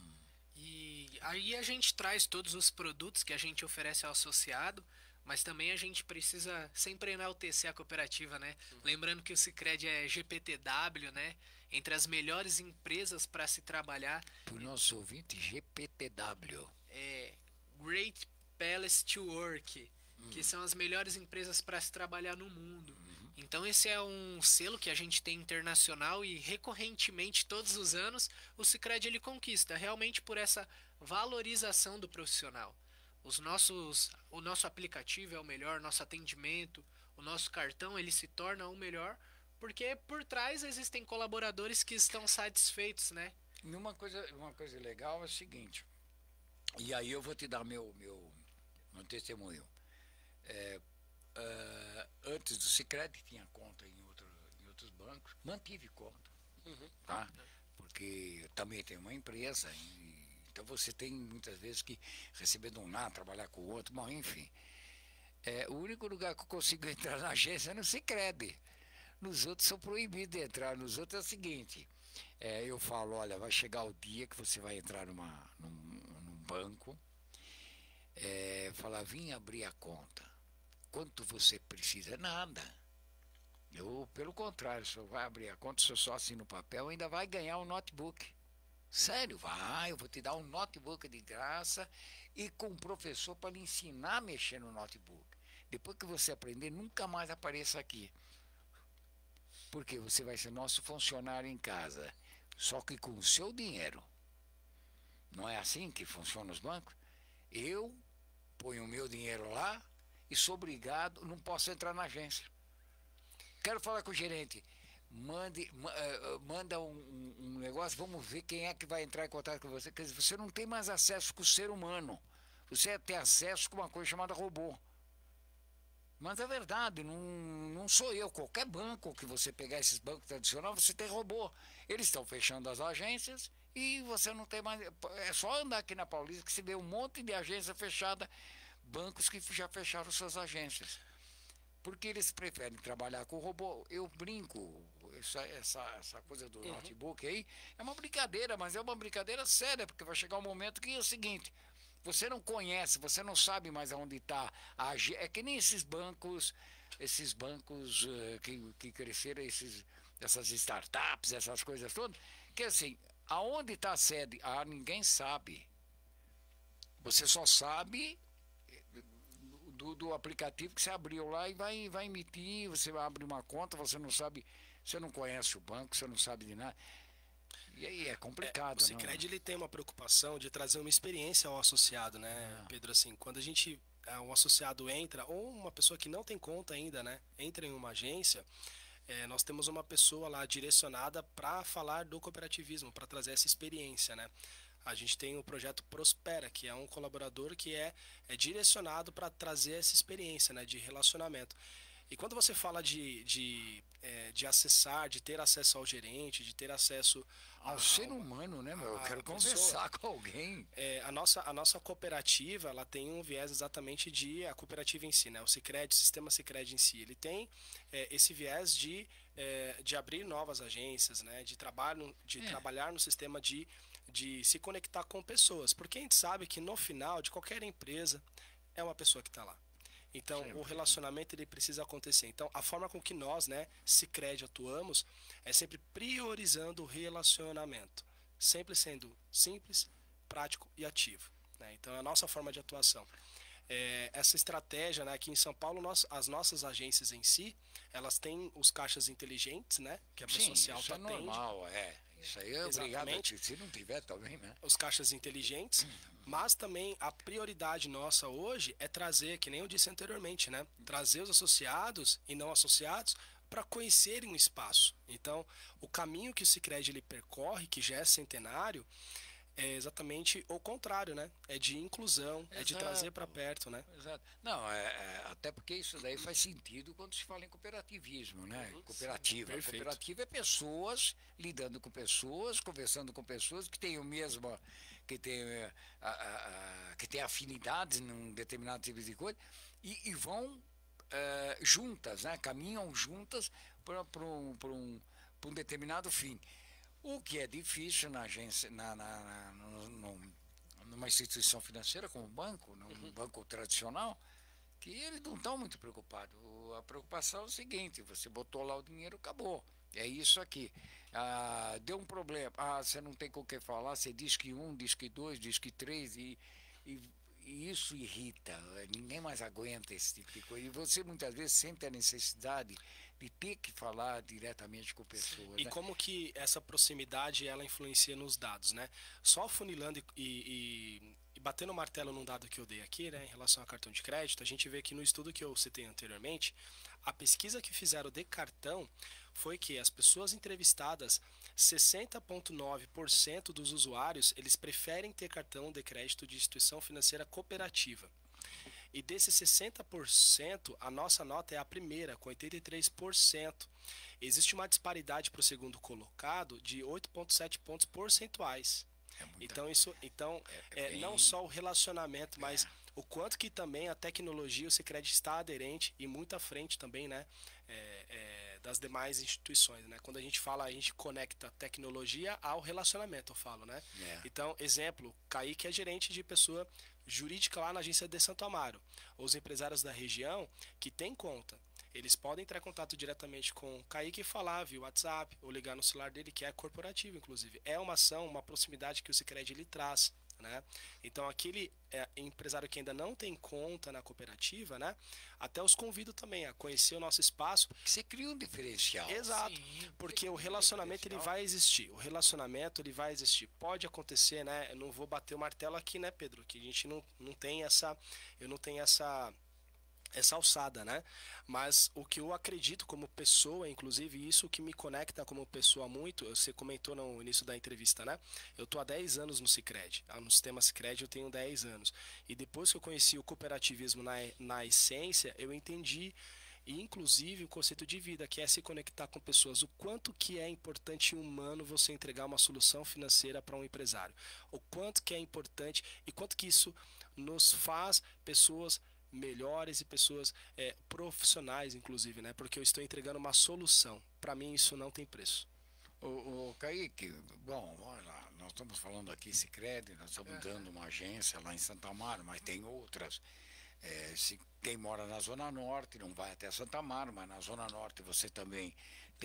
S3: E aí a gente traz todos os produtos que a gente oferece ao associado, mas também a gente precisa sempre enaltecer a cooperativa, né? Lembrando que o Sicredi é G P T W, né? Entre as melhores empresas para se trabalhar,
S1: Para o nosso ouvinte, G P T W.
S3: é Great Place to Work, que são as melhores empresas para se trabalhar no mundo. Então esse é um selo que a gente tem internacional e recorrentemente todos os anos o Sicredi ele conquista, realmente por essa valorização do profissional. Os nossos, o nosso aplicativo é o melhor, nosso atendimento, o nosso cartão ele se torna o melhor, porque por trás existem colaboradores que estão satisfeitos, né?
S1: E uma coisa, uma coisa legal é o seguinte, e aí eu vou te dar meu, meu, meu testemunho. É, ah, antes do Sicredi tinha conta em, outro, em outros bancos, mantive conta, tá? Porque eu também tenho uma empresa, e, então você tem muitas vezes que receber de um lado, trabalhar com o outro, bom, enfim. É, o único lugar que eu consigo entrar na agência é no Sicredi. Nos outros sou proibido de entrar. Nos outros é o seguinte, é, eu falo, olha, vai chegar o dia que você vai entrar numa, num, num banco, é, falar, vim abrir a conta. Quanto você precisa? Nada. Eu, pelo contrário, só vai abrir a conta, se eu só assino o papel, ainda vai ganhar um notebook. Sério, vai, eu vou te dar um notebook de graça e com um professor para lhe ensinar a mexer no notebook. Depois que você aprender, nunca mais apareça aqui. Porque você vai ser nosso funcionário em casa, só que com o seu dinheiro. Não é assim que funcionam os bancos? Eu ponho o meu dinheiro lá e sou obrigado, não posso entrar na agência. Quero falar com o gerente. Mande, ma- eh, manda um, um- um negócio, vamos ver quem é que vai entrar em contato com você. Quer dizer, você não tem mais acesso com o ser humano. Você tem acesso com uma coisa chamada robô. Mas é verdade, não, não sou eu. Qualquer banco que você pegar esses bancos tradicionais, você tem robô. Eles estão fechando as agências e você não tem mais. É só andar aqui na Paulista que se vê um monte de agência fechada, bancos que já fecharam suas agências. Porque eles preferem trabalhar com o robô. Eu brinco, essa, essa, essa coisa do notebook aí, é uma brincadeira, mas é uma brincadeira séria, porque vai chegar um momento que é o seguinte, você não conhece, você não sabe mais aonde está a ag- é que nem esses bancos, esses bancos eh, que, que cresceram, esses, essas startups, essas coisas todas, que assim, aonde está a sede? Ah, ninguém sabe. Você só sabe do, do aplicativo que você abriu lá e vai, vai emitir, você vai abrir uma conta, você não sabe, você não conhece o banco, você não sabe de nada. E aí é complicado,
S2: O Sicredi ele tem uma preocupação de trazer uma experiência ao associado, né, Pedro? Assim, quando a gente, ah, um associado entra, ou uma pessoa que não tem conta ainda, né, entra em uma agência, eh, nós temos uma pessoa lá direcionada para falar do cooperativismo, para trazer essa experiência, né? A gente tem o projeto Prospera, que é um colaborador que é, é direcionado para trazer essa experiência, né, de relacionamento. E quando você fala de, de, é, de acessar, de ter acesso ao gerente, de ter acesso
S1: ao ser humano, né, meu? Eu quero conversar com alguém.
S2: É, a, nossa, a nossa cooperativa, ela tem um viés exatamente de a cooperativa em si, né? O Sicredi, o sistema Sicredi em si, ele tem é, esse viés de, é, de abrir novas agências, né? De, trabalho, de é. trabalhar no sistema de, de se conectar com pessoas. Porque a gente sabe que no final de qualquer empresa é uma pessoa que está lá. Então, sempre. O relacionamento ele precisa acontecer. Então, a forma com que nós, né, Sicredi, atuamos é sempre priorizando o relacionamento. Sempre sendo simples, prático e ativo. Né? Então, é a nossa forma de atuação. É, essa estratégia, né, aqui em São Paulo, nós, as nossas agências em si, elas têm os caixas inteligentes, né, que a pessoa se auto-atende.
S1: Isso é normal, é. Isso aí é obrigado. Se não tiver também, né?
S2: Os caixas inteligentes. Mas também a prioridade nossa hoje é trazer, que nem eu disse anteriormente, né? Trazer os associados e não associados para conhecerem o espaço. Então, o caminho que o Sicredi ele percorre, que já é centenário, é exatamente o contrário, né? É de inclusão, exato. É de trazer para perto, né?
S1: Exato. Não, é, é, até porque isso daí faz sentido quando se fala em cooperativismo, né? Uhum, cooperativa. Sim, cooperativa é pessoas lidando com pessoas, conversando com pessoas que têm o mesmo, que têm, a, a, a, que têm afinidades num determinado tipo de coisa e, e vão é, juntas, né? Caminham juntas para um, um, um determinado fim. O que é difícil na agência, na, na, na, no, no, numa instituição financeira como o banco, num uhum. banco tradicional, que eles não estão muito preocupados. A preocupação é o seguinte: você botou lá o dinheiro, acabou. É isso aqui. Ah, deu um problema. Ah, você não tem com o que falar, você diz que um, diz que dois, diz que três, e, e, e isso irrita. Ninguém mais aguenta esse tipo de coisa. E você muitas vezes sente a necessidade de ter que falar diretamente com pessoas.
S2: E
S1: né?
S2: como que essa proximidade ela influencia nos dados, né? Só funilando e, e, e batendo o martelo num dado que eu dei aqui, né, em relação a cartão de crédito, a gente vê que no estudo que eu citei anteriormente, a pesquisa que fizeram de cartão foi que as pessoas entrevistadas, sessenta vírgula nove por cento dos usuários, eles preferem ter cartão de crédito de instituição financeira cooperativa. E desses sessenta por cento, a nossa nota é a primeira, com oitenta e três por cento. Existe uma disparidade para o segundo colocado de oito vírgula sete pontos percentuais. É muita... Então, isso, então é, é bem... não só o relacionamento, mas é. o quanto que também a tecnologia, o Sicredi está aderente e muito à frente também, né, é, é, das demais instituições. Né? Quando a gente fala, a gente conecta tecnologia ao relacionamento, eu falo. Né? É. Então, exemplo, Kaique é gerente de pessoa jurídica lá na agência de Santo Amaro. Os empresários da região que têm conta, eles podem entrar em contato diretamente com o Kaique e falar via WhatsApp ou ligar no celular dele, que é corporativo, inclusive. É uma ação, uma proximidade que o Sicredi ele traz. Né? Então, aquele é, empresário que ainda não tem conta na cooperativa, né? Até os convido também a conhecer o nosso espaço.
S1: Você cria um diferencial.
S2: Exato, sim, porque o relacionamento ele vai existir. O relacionamento ele vai existir. Pode acontecer, né? Eu não vou bater o martelo aqui, né, Pedro? Que a gente não, não tem essa... Eu não tenho essa... essa alçada, né? Mas o que eu acredito como pessoa, inclusive isso que me conecta como pessoa muito, você comentou no início da entrevista, né? Eu tô há dez anos no Sicredi, no sistema Sicredi eu tenho dez anos. E depois que eu conheci o cooperativismo na, na essência, eu entendi, e inclusive o conceito de vida, que é se conectar com pessoas, o quanto que é importante e humano você entregar uma solução financeira para um empresário. O quanto que é importante e quanto que isso nos faz pessoas melhores e pessoas é, profissionais, inclusive, né? Porque eu estou entregando uma solução. Para mim, isso não tem preço.
S1: O, o Kaique, bom, olha lá, nós estamos falando aqui Sicredi, nós estamos dando uma agência lá em Santo Amaro, mas tem outras. É, se quem mora na Zona Norte não vai até Santo Amaro, mas na Zona Norte você também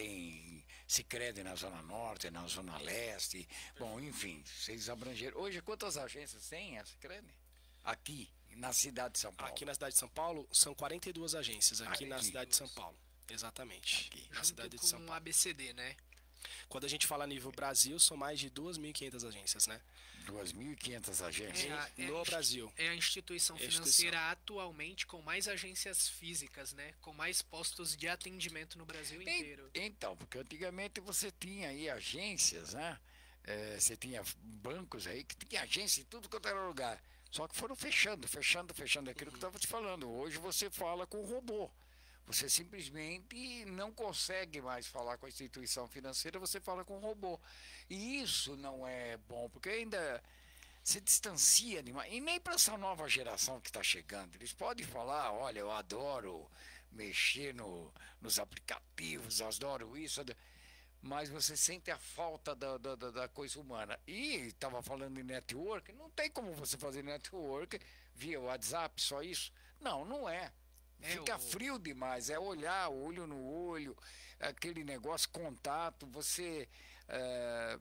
S1: tem Sicredi na Zona Norte, na Zona Leste. Bom, enfim, vocês abrangeram. Hoje, quantas agências tem a Sicredi? Aqui, na cidade de São Paulo.
S2: Aqui na cidade de São Paulo, são quarenta e duas agências, aqui, aqui na cidade de São Paulo. Exatamente.
S3: Aqui. Na cidade de São Paulo. Um A B C D, né?
S2: Quando a gente fala nível Brasil, são mais de duas mil e quinhentas agências, né?
S1: duas mil e quinhentas agências?
S3: É a, é
S2: no Brasil.
S3: É a instituição financeira instituição. atualmente com mais agências físicas, né? Com mais postos de atendimento no Brasil inteiro.
S1: Então, porque antigamente você tinha aí agências, né? É, você tinha bancos aí que tinha agência em tudo quanto era lugar. Só que foram fechando, fechando, fechando aquilo que eu estava te falando. Hoje você fala com o robô. Você simplesmente não consegue mais falar com a instituição financeira, você fala com o robô. E isso não é bom, porque ainda se distancia demais. E nem para essa nova geração que está chegando. Eles podem falar, olha, eu adoro mexer no, nos aplicativos, adoro isso, adoro... mas você sente a falta da, da, da coisa humana. E estava falando em network, não tem como você fazer network via WhatsApp, só isso? Não, não é. É, Fica o... frio demais, é olhar olho no olho, aquele negócio, contato, você... É,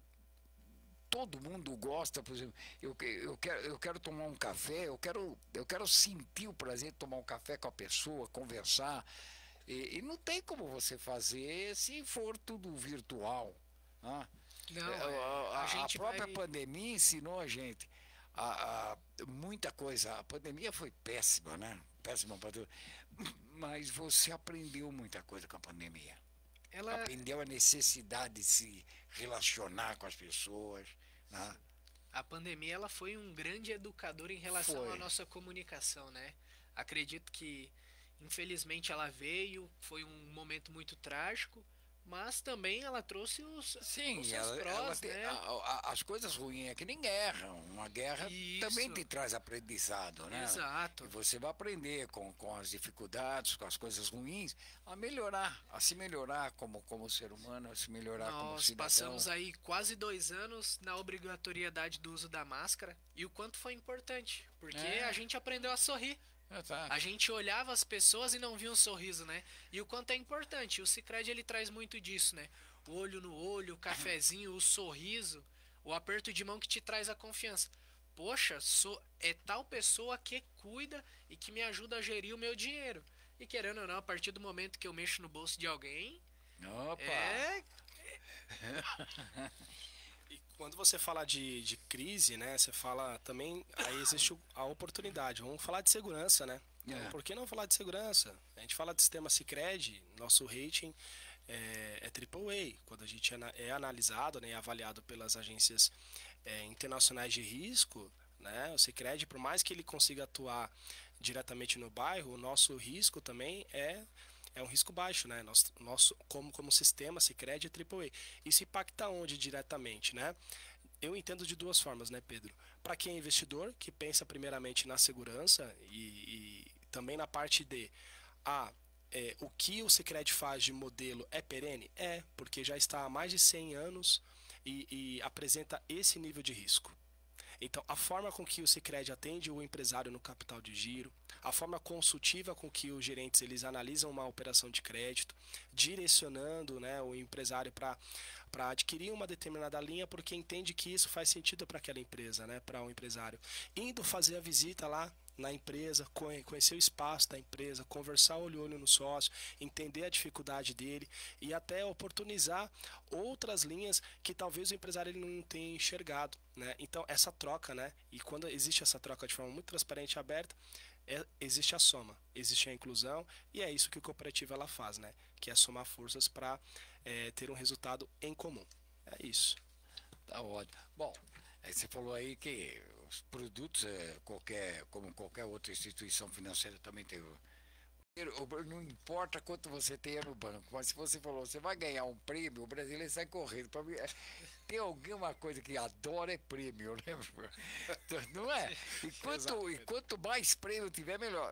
S1: todo mundo gosta, por exemplo, eu, eu, quero, eu quero tomar um café, eu quero, eu quero sentir o prazer de tomar um café com a pessoa, conversar, e, e não tem como você fazer se for tudo virtual. Né?
S3: Não,
S1: a, a,
S3: a,
S1: a,
S3: gente
S1: a própria
S3: vai...
S1: pandemia ensinou a gente a, a, muita coisa. A pandemia foi péssima, né? Péssima para tudo. Mas você aprendeu muita coisa com a pandemia. Ela... Aprendeu a necessidade de se relacionar com as pessoas. Né?
S3: A pandemia ela foi um grande educador em relação
S1: foi.
S3: à nossa comunicação, né? Acredito que, infelizmente, ela veio, foi um momento muito trágico, mas também ela trouxe os,
S1: Sim,
S3: os seus
S1: ela,
S3: prós,
S1: ela tem,
S3: né?
S1: a, a, as coisas ruins é que nem guerra. Uma guerra
S3: Isso.
S1: também te traz aprendizado, né?
S3: Exato.
S1: E você vai aprender com, com as dificuldades, com as coisas ruins, a melhorar, a se melhorar como, como ser humano, a se melhorar
S3: Nós
S1: como cidadão.
S3: passamos aí quase dois anos na obrigatoriedade do uso da máscara e o quanto foi importante, porque
S1: É.
S3: a gente aprendeu a sorrir.
S1: Exato.
S3: A gente olhava as pessoas e não via um sorriso, né? E o quanto é importante. O Sicredi ele traz muito disso, né? O olho no olho, o cafezinho, o sorriso, o aperto de mão que te traz a confiança. Poxa, sou, é tal pessoa que cuida e que me ajuda a gerir o meu dinheiro. E querendo ou não, a partir do momento que eu mexo no bolso de alguém,
S1: Opa!
S3: é...
S2: E quando você fala de, de crise, né, você fala também, aí existe a oportunidade. Vamos falar de segurança, né? Então,
S1: É.
S2: por que não falar de segurança? A gente fala de sistema Sicredi, nosso rating é, é Triple A. Quando a gente é analisado, né, e avaliado pelas agências é, internacionais de risco, né, o Sicredi, por mais que ele consiga atuar diretamente no bairro, o nosso risco também é é um risco baixo, né? Nosso, nosso como como sistema Sicredi é Triple A. Isso impacta onde diretamente, né? Eu entendo de duas formas, né, Pedro? Para quem é investidor, que pensa primeiramente na segurança e, e também na parte de ah, é, o que o Sicredi faz de modelo é perene? É, porque já está há mais de cem anos e, e apresenta esse nível de risco. Então, a forma com que o Sicredi atende o empresário no capital de giro, a forma consultiva com que os gerentes eles analisam uma operação de crédito, direcionando, né, o empresário para para adquirir uma determinada linha porque entende que isso faz sentido para aquela empresa, né, para o um empresário. Indo fazer a visita lá na empresa, conhecer o espaço da empresa, conversar olho a olho no sócio, entender a dificuldade dele e até oportunizar outras linhas que talvez o empresário ele não tenha enxergado, né? Então essa troca, né? E quando existe essa troca de forma muito transparente e aberta, é, existe a soma, existe a inclusão e é isso que a cooperativa ela faz, né? Que é somar forças para é, ter um resultado em comum. É isso.
S1: Tá ótimo. Bom, aí você falou aí que os produtos, é, qualquer, como qualquer outra instituição financeira, também tem. Não importa quanto você tenha no banco, mas se você falou, você vai ganhar um prêmio, o brasileiro sai correndo. Pra mim, tem alguma coisa que adora é prêmio, né? Não é? E quanto, e quanto mais prêmio tiver, melhor.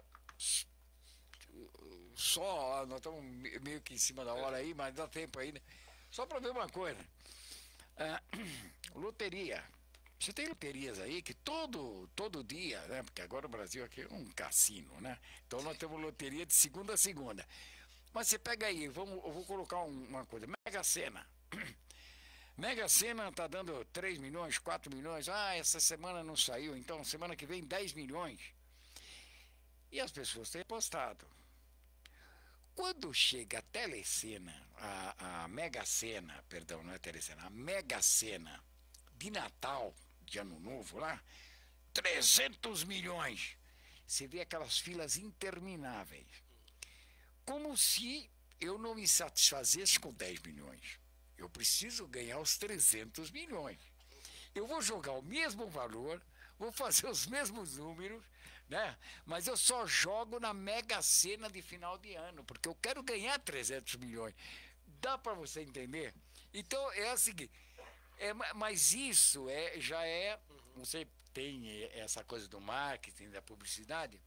S1: Só, nós estamos meio que em cima da hora aí, mas dá tempo ainda. Só para ver uma coisa. Ah, loteria. Você tem loterias aí que todo, todo dia, né? Porque agora o Brasil aqui é um cassino, né? Então nós temos loteria de segunda a segunda. Mas você pega aí, vamos, eu vou colocar um, uma coisa. Mega Sena. Mega Sena tá dando três milhões, quatro milhões. Ah, essa semana não saiu, então semana que vem dez milhões. E as pessoas têm apostado. Quando chega a Telecena, a, a Mega Sena, perdão, não é Telecena, a Mega Sena de Natal, de Ano Novo lá, trezentos milhões. Você vê aquelas filas intermináveis. Como se eu não me satisfazesse com dez milhões. Eu preciso ganhar os trezentos milhões. Eu vou jogar o mesmo valor, vou fazer os mesmos números, né? Mas eu só jogo na Mega Sena de final de ano, porque eu quero ganhar trezentos milhões. Dá para você entender? Então é o seguinte, é, mas isso é, já é, você tem essa coisa do marketing, da publicidade,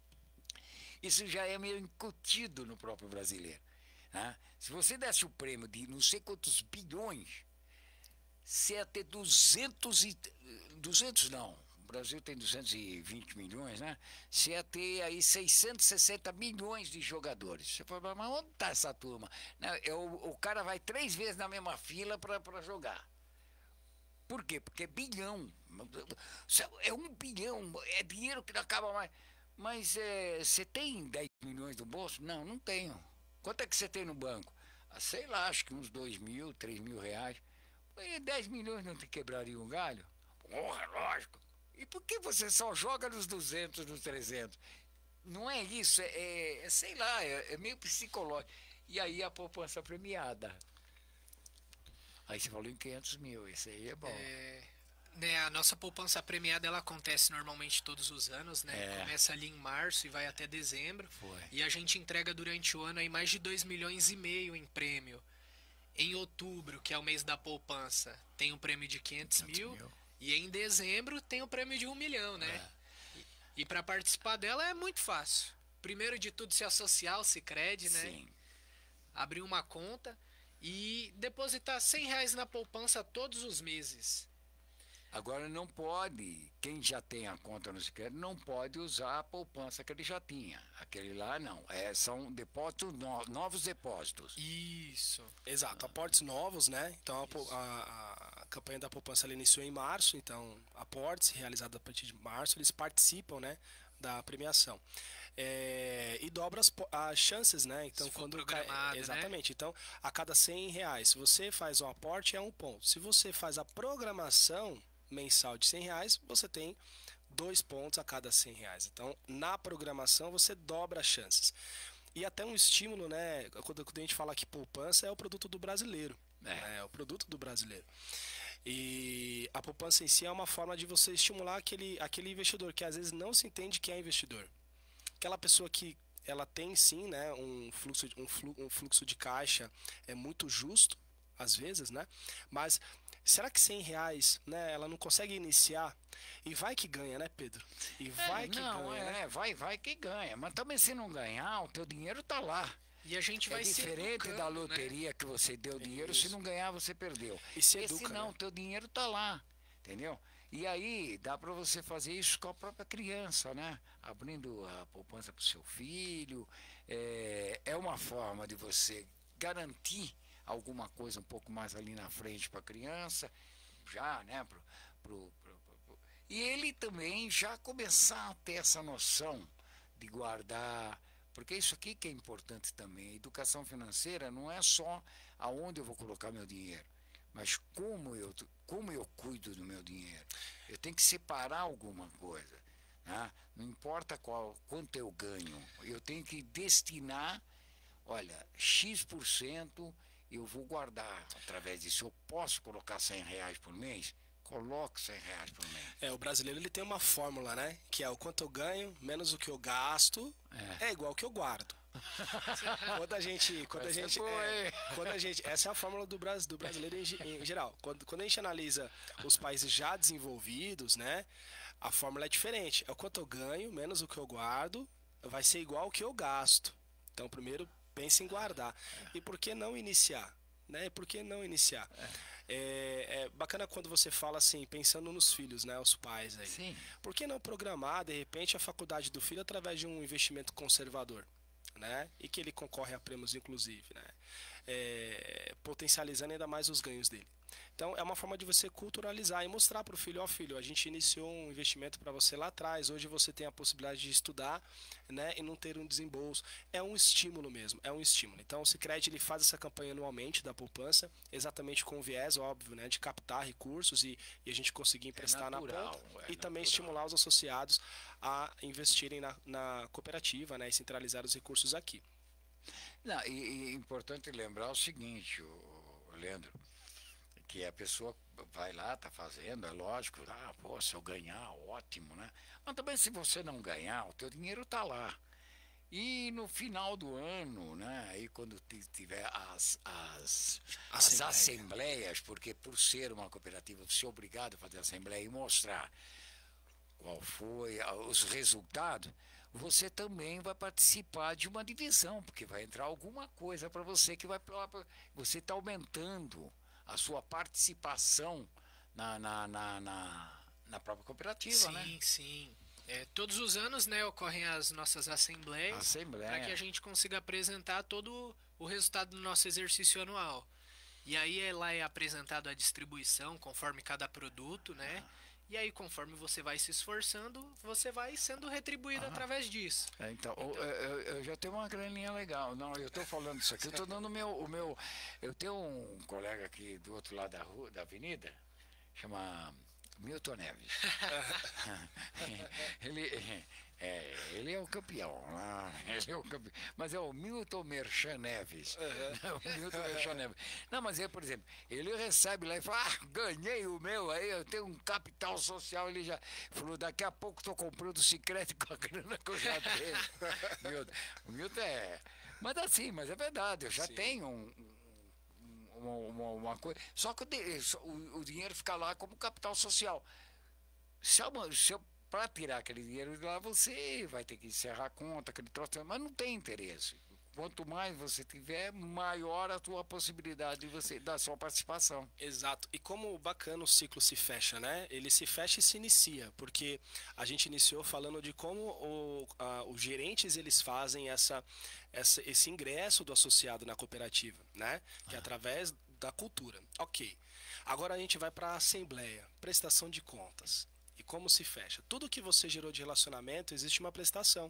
S1: isso já é meio incutido no próprio brasileiro, né? Se você desse o prêmio de não sei quantos bilhões, você ia ter duzentos e duzentos não, o Brasil tem duzentos e vinte milhões, né? Você ia ter aí seiscentos e sessenta milhões de jogadores. Você fala, mas onde está essa turma? Não, é o, o cara vai três vezes na mesma fila para jogar. Por quê? Porque é bilhão. É um bilhão, é dinheiro que não acaba mais. Mas é, você tem dez milhões no bolso? Não, não tenho. Quanto é que você tem no banco? Ah, sei lá, acho que uns dois mil, três mil reais. E dez milhões não te quebraria um galho? Porra, lógico. E por que você só joga nos duzentos, nos trezentos? Não é isso, é, é, é sei lá, é, é meio psicológico. E aí a poupança premiada. Aí você falou em quinhentos mil, isso aí é bom.
S3: É, né, a nossa poupança premiada ela acontece normalmente todos os anos, né?
S1: É.
S3: Começa ali em março e vai até dezembro.
S1: Foi.
S3: E a gente entrega durante o ano aí mais de dois milhões e meio em prêmio. Em outubro, que é o mês da poupança, tem um prêmio de quinhentos mil. E em dezembro tem o prêmio de um milhão, né?
S1: É.
S3: E, e para participar dela é muito fácil. Primeiro de tudo se associar ao Sicredi, né?
S1: Sim.
S3: Abrir uma conta e depositar cem reais na poupança todos os meses.
S1: Agora não pode, quem já tem a conta no Sicredi não pode usar a poupança que ele já tinha. Aquele lá não, é, são depósitos no, novos depósitos.
S3: Isso.
S2: Exato, aportes novos, né? Então a, a, a campanha da poupança ela iniciou em março, então aportes realizados a partir de março, eles participam, né, da premiação. É, e dobra as, as chances, né? Então,
S3: se for
S2: quando
S3: programado,
S2: cai, exatamente.
S3: Né?
S2: Então, a cada cem reais, se você faz um aporte, é um ponto. Se você faz a programação mensal de cem reais, você tem dois pontos a cada cem reais. Então, na programação, você dobra as chances. E até um estímulo, né? Quando, quando a gente fala que poupança é o produto do brasileiro. É. Né? É o produto do brasileiro. E a poupança em si é uma forma de você estimular aquele, aquele investidor que às vezes não se entende que é investidor. Aquela pessoa que ela tem sim, né, um fluxo, um fluxo, um fluxo de caixa é muito justo, às vezes, né? Mas será que cem reais, né, ela não consegue iniciar? E vai que ganha, né, Pedro? E vai
S1: é,
S2: que
S1: não,
S2: ganha.
S1: É,
S2: né?
S1: vai, vai que ganha. Mas também se não ganhar, o teu dinheiro tá lá.
S3: E a gente vai
S1: é diferente da loteria, né? Que você deu dinheiro,
S2: Isso.
S1: Se não ganhar, você perdeu.
S2: E se
S1: Esse
S2: educa,
S1: não,
S2: né?
S1: teu dinheiro tá lá, entendeu? E aí dá para você fazer isso com a própria criança, né? Abrindo a poupança para o seu filho. É, é uma forma de você garantir alguma coisa um pouco mais ali na frente para a criança, já, né? Pro, pro, pro, pro, e ele também já começar a ter essa noção de guardar. Porque isso aqui que é importante também. A educação financeira não é só aonde eu vou colocar meu dinheiro, mas como eu, como eu cuido do meu dinheiro. Eu tenho que separar alguma coisa. Né? Não importa qual, quanto eu ganho, eu tenho que destinar, olha, X por cento eu vou guardar através disso. Eu posso colocar cem reais por mês? Coloco cem reais por mês.
S2: É, o brasileiro ele tem uma fórmula, né? Que é o quanto eu ganho, menos o que eu gasto, é, é igual o que eu guardo. quando a gente, quando a gente, é, quando a gente, essa é a fórmula do, Bras, do brasileiro em, em geral. Quando, quando a gente analisa os países já desenvolvidos, né? A fórmula é diferente. É o quanto eu ganho, menos o que eu guardo, vai ser igual ao que eu gasto. Então, primeiro, pense em guardar. E por que não iniciar? Né? Por que não iniciar? É, é bacana quando você fala assim, pensando nos filhos, né, os pais aí.
S1: Sim.
S2: Por que não programar, de repente, a faculdade do filho através de um investimento conservador, né? E que ele concorre a prêmios, inclusive, né? É, potencializando ainda mais os ganhos dele. Então, é uma forma de você culturalizar e mostrar para o filho, ó oh, filho, a gente iniciou um investimento para você lá atrás, hoje você tem a possibilidade de estudar, né, e não ter um desembolso. É um estímulo mesmo, é um estímulo. Então, o Sicredi ele faz essa campanha anualmente da poupança, exatamente com o viés, óbvio, né, de captar recursos e, e a gente conseguir emprestar é natural, na ponta é e natural. Também estimular os associados a investirem na, na cooperativa, né, e centralizar os recursos aqui.
S1: Não, e, e é importante lembrar o seguinte, o, o Leandro, que a pessoa vai lá, tá fazendo, é lógico, ah, pô, se eu ganhar, ótimo, né? Mas também se você não ganhar, o teu dinheiro tá lá. E no final do ano, né, aí quando tiver as, as, as
S2: Assembleia.
S1: assembleias, porque por ser uma cooperativa, você é obrigado a fazer assembleia e mostrar qual foi a- os resultados, você também vai participar de uma divisão, porque vai entrar alguma coisa para você que vai pra- pra- você está aumentando a sua participação na, na, na, na, na própria cooperativa,
S3: Sim,
S1: né?
S3: sim. É, todos os anos, né, ocorrem as nossas assembleias para
S1: Assembleia.
S3: que a gente consiga apresentar todo o resultado do nosso exercício anual. E aí é, lá é apresentado a distribuição conforme cada produto, né? E aí, conforme você vai se esforçando, você vai sendo retribuído
S1: Ah.
S3: através disso.
S1: É, então, o- eu, eu já tenho uma graninha legal. Não, eu estou falando isso aqui, eu estou dando o meu, o meu. Eu tenho um colega aqui do outro lado da rua, da avenida, chama Milton Neves. ele, é, ele é o campeão, lá, ele é o campeão, mas é o Milton Merchan Neves. O Milton Merchan Neves. Não, mas ele, por exemplo, ele recebe lá e fala, ah, ganhei o meu aí, eu tenho um capital social, ele já falou, daqui a pouco estou comprando secreto com a grana que eu já tenho. Milton, o Milton é. Mas assim, mas é verdade, eu já
S2: Sim.
S1: tenho um, um, uma, uma, uma coisa. Só que o, di- só- o, o dinheiro fica lá como capital social. Se eu, se eu, para tirar aquele dinheiro de lá, você vai ter que encerrar a conta, aquele troço, mas não tem interesse. Quanto mais você tiver, maior a tua possibilidade de você, da sua participação.
S2: Exato. E como bacana o ciclo se fecha, né? Ele se fecha e se inicia, porque a gente iniciou falando de como o, a, os gerentes eles fazem essa, essa, esse ingresso do associado na cooperativa, né? Que é através da cultura. Ok. Agora a gente vai para a assembleia, prestação de contas. E como se fecha? Tudo que você gerou de relacionamento, existe uma prestação.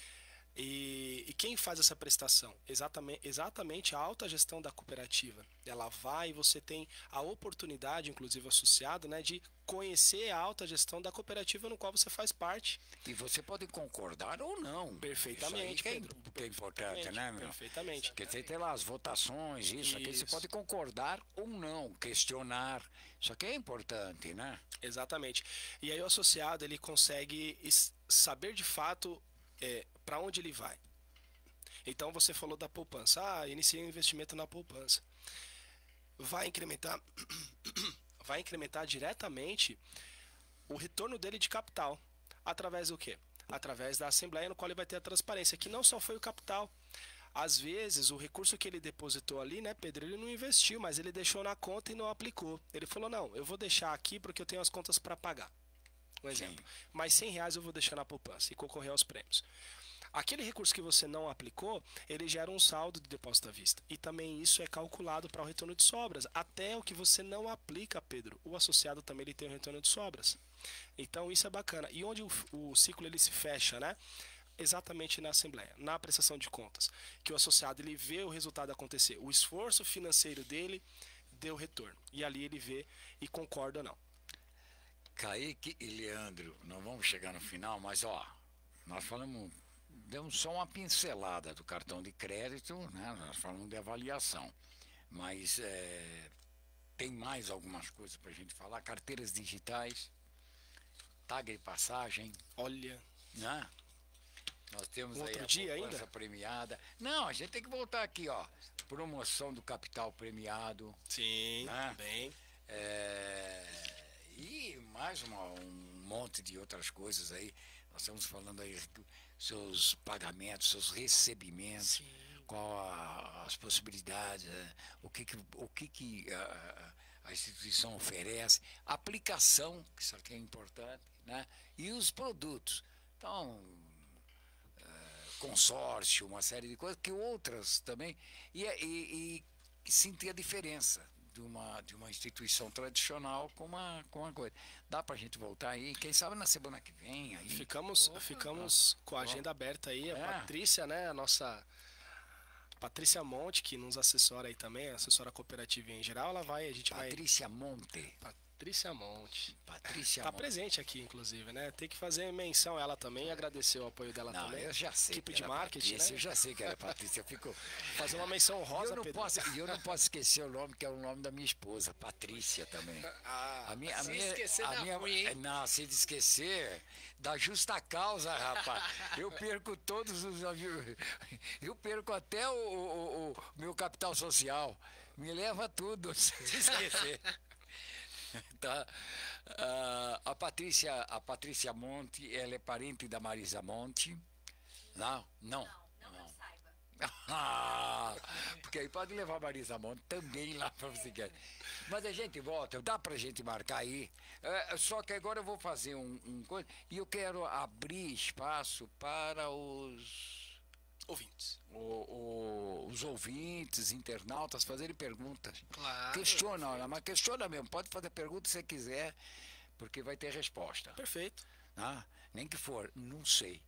S2: E, e quem faz essa prestação? Exatamente, exatamente a alta gestão da cooperativa. Ela vai e você tem a oportunidade, inclusive associado, né, de conhecer a alta gestão da cooperativa no qual você faz parte.
S1: E você pode concordar ou não.
S2: Perfeitamente,
S1: Isso aí que é,
S2: Pedro.
S1: im- que é importante, né, meu?
S2: Perfeitamente.
S1: Porque você tem lá as votações, isso, aqui você
S2: Isso.
S1: pode concordar ou não, questionar. Isso aqui é importante, né?
S2: Exatamente. E aí o associado ele consegue es- saber de fato é, para onde ele vai. Então você falou da poupança. Ah, iniciei um investimento na poupança. Vai incrementar, vai incrementar diretamente o retorno dele de capital. Através do quê? Através da assembleia no qual ele vai ter a transparência, que não só foi o capital. Às vezes, o recurso que ele depositou ali, né, Pedro, ele não investiu, mas ele deixou na conta e não aplicou. Ele falou, não, eu vou deixar aqui porque eu tenho as contas para pagar. Um exemplo. Mas cem reais eu vou deixar na poupança e concorrer aos prêmios. Aquele recurso que você não aplicou, ele gera um saldo de depósito à vista. E também isso é calculado para o retorno de sobras. Até o que você não aplica, Pedro, o associado também ele tem o retorno de sobras. Então isso é bacana. E onde o, o ciclo ele se fecha, né? Exatamente na assembleia, na prestação de contas, que o associado ele vê o resultado acontecer, o esforço financeiro dele deu retorno, e ali ele vê e concorda ou não.
S1: Kaique e Leandro, nós vamos chegar no final, mas ó, nós falamos, demos só uma pincelada do cartão de crédito, né? Nós falamos de avaliação, mas é, tem mais algumas coisas para a gente falar, carteiras digitais, tag de passagem,
S2: Olha,
S1: né? Nós temos
S2: Um
S1: aí
S2: outro
S1: a
S2: dia
S1: poupança
S2: ainda?
S1: premiada. Não, a gente tem que voltar aqui, ó. Promoção do capital premiado.
S2: sim,
S1: Ah.
S2: bem,
S1: É, e mais uma- um monte de outras coisas aí. Nós estamos falando aí dos seus pagamentos, seus recebimentos,
S3: Sim.
S1: qual a- as possibilidades, né? o que, que, o que, que a, a instituição oferece, aplicação, que isso aqui é importante, né? E os produtos. Então, consórcio, uma série de coisas, que outras também, e, e, e sentir a diferença de uma, de uma instituição tradicional com uma, com uma coisa. Dá pra gente voltar aí, quem sabe na semana que vem aí.
S2: ficamos, ficamos com a agenda aberta aí, a
S1: É.
S2: Patrícia, né, a nossa Patrícia Monte, que nos assessora aí também, assessora cooperativa em geral, ela vai, a gente vai...
S1: Patrícia Monte.
S2: Pa- Patrícia Monte.
S1: Patrícia
S2: Tá
S1: Monte.
S2: presente aqui, inclusive, né? Tem que fazer menção ela também e agradecer o apoio dela
S1: Não,
S2: também.
S1: eu já sei.
S2: Equipe
S1: que
S2: de
S1: era
S2: marketing,
S1: Patrícia,
S2: né?
S1: Eu já sei que era Patrícia. Eu fico.
S2: Fazer uma menção
S1: E
S2: rosa,
S1: eu não
S2: Pedro.
S1: posso, e eu não posso esquecer o nome, que é o nome da minha esposa, Patrícia também.
S2: Ah,
S1: A minha, a
S3: se
S1: minha,
S3: esquecer
S1: a
S3: dá
S1: minha,
S3: ruim, hein?
S1: Não, se esquecer, da justa causa, rapaz. Eu perco todos os. Eu perco até o, o, o meu capital social. Me leva tudo, se esquecer. Tá? Ah, a Patrícia, a Patrícia Monte, ela é parente da Marisa Monte. Não, não.
S4: Não, não que eu saiba.
S1: Ah, porque aí pode levar a Marisa Monte também lá para você quer. Mas a gente volta, dá pra gente marcar aí. É, só que agora eu vou fazer um, um coisa. E eu quero abrir espaço para os.
S2: ouvintes.
S1: O, o, os ouvintes, internautas fazerem perguntas.
S3: Claro.
S1: Questiona, olha, mas questiona mesmo. Pode fazer pergunta se você quiser, porque vai ter resposta.
S2: Perfeito.
S1: Ah, nem que for, não sei.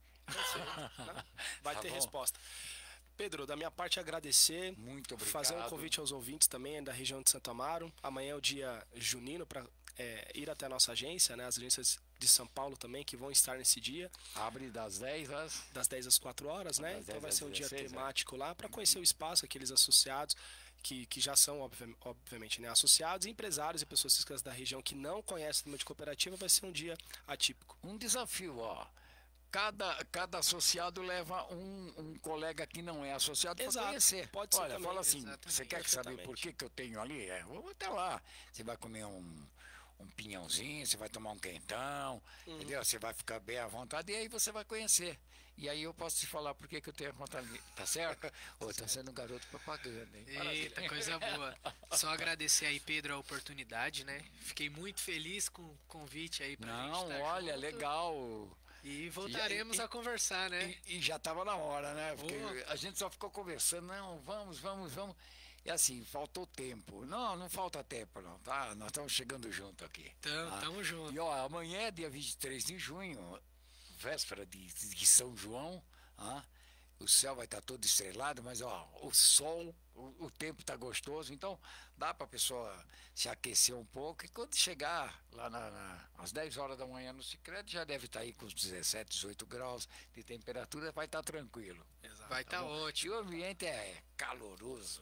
S2: Né? Vai
S1: Tá
S2: ter
S1: bom?
S2: resposta. Pedro, da minha parte agradecer.
S1: Muito obrigado.
S2: Fazer um convite aos ouvintes também da região de Santo Amaro. Amanhã é o dia junino para é, ir até a nossa agência, né? As agências de São Paulo também que vão estar nesse dia.
S1: Abre das dez às.
S2: Das dez às quatro horas, né?
S1: Das
S2: Então
S1: dez
S2: vai
S1: às
S2: ser um dia
S1: dezesseis,
S2: temático lá para conhecer o espaço, aqueles associados que, que já são, obvi obviamente, né, associados, empresários e pessoas físicas da região que não conhecem o número de cooperativa. Vai ser um dia atípico.
S1: Um desafio, ó. Cada, cada associado leva um, um colega que não é associado para
S2: Exato,
S1: conhecer.
S2: pode ser
S1: Olha,
S2: também,
S1: fala assim,
S3: exatamente,
S1: você quer saber
S2: perfeitamente.
S1: por que, que eu tenho ali? É, vou até lá. Você vai comer um, um pinhãozinho, você vai tomar um quentão,
S2: Uhum.
S1: entendeu? Você vai ficar bem à vontade e aí você vai conhecer. E aí eu posso te falar por que, que eu tenho a vontade, tá certo? Ô, tá sendo um garoto propaganda, hein?
S3: Eita, coisa boa. Só agradecer aí, Pedro, a oportunidade, né? Fiquei muito feliz com o convite aí pra gente
S1: Não,
S3: estar
S1: olha,
S3: junto.
S1: legal.
S3: E voltaremos
S1: E- e-
S3: a conversar, né?
S1: E, e já estava na hora, né? Porque
S3: Boa.
S1: a gente só ficou conversando, não, vamos, vamos, vamos. E assim, faltou tempo. Não, não falta tempo, não, tá? Nós estamos chegando junto aqui.
S3: Então,
S1: tá?
S3: tamo junto.
S1: E ó, amanhã é dia vinte e três de junho, véspera de, de São João, ah, o céu vai estar todo estrelado, mas ó, o sol, o, o tempo está gostoso, então dá para a pessoa se aquecer um pouco e quando chegar lá na, na, às dez horas da manhã no Sicredi já deve estar aí com os dezessete, dezoito graus de temperatura, vai estar tranquilo.
S2: Exato.
S3: Vai estar
S1: bom?
S3: ótimo.
S1: E o ambiente é caloroso.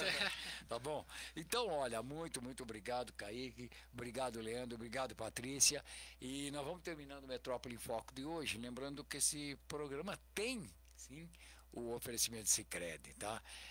S1: Tá bom? Então, olha, muito, muito obrigado, Kaique. Obrigado, Leandro. Obrigado, Patrícia. E nós vamos terminando o Metrópole em Foco de hoje, lembrando que esse programa tem, sim, o oferecimento de Sicredi, tá?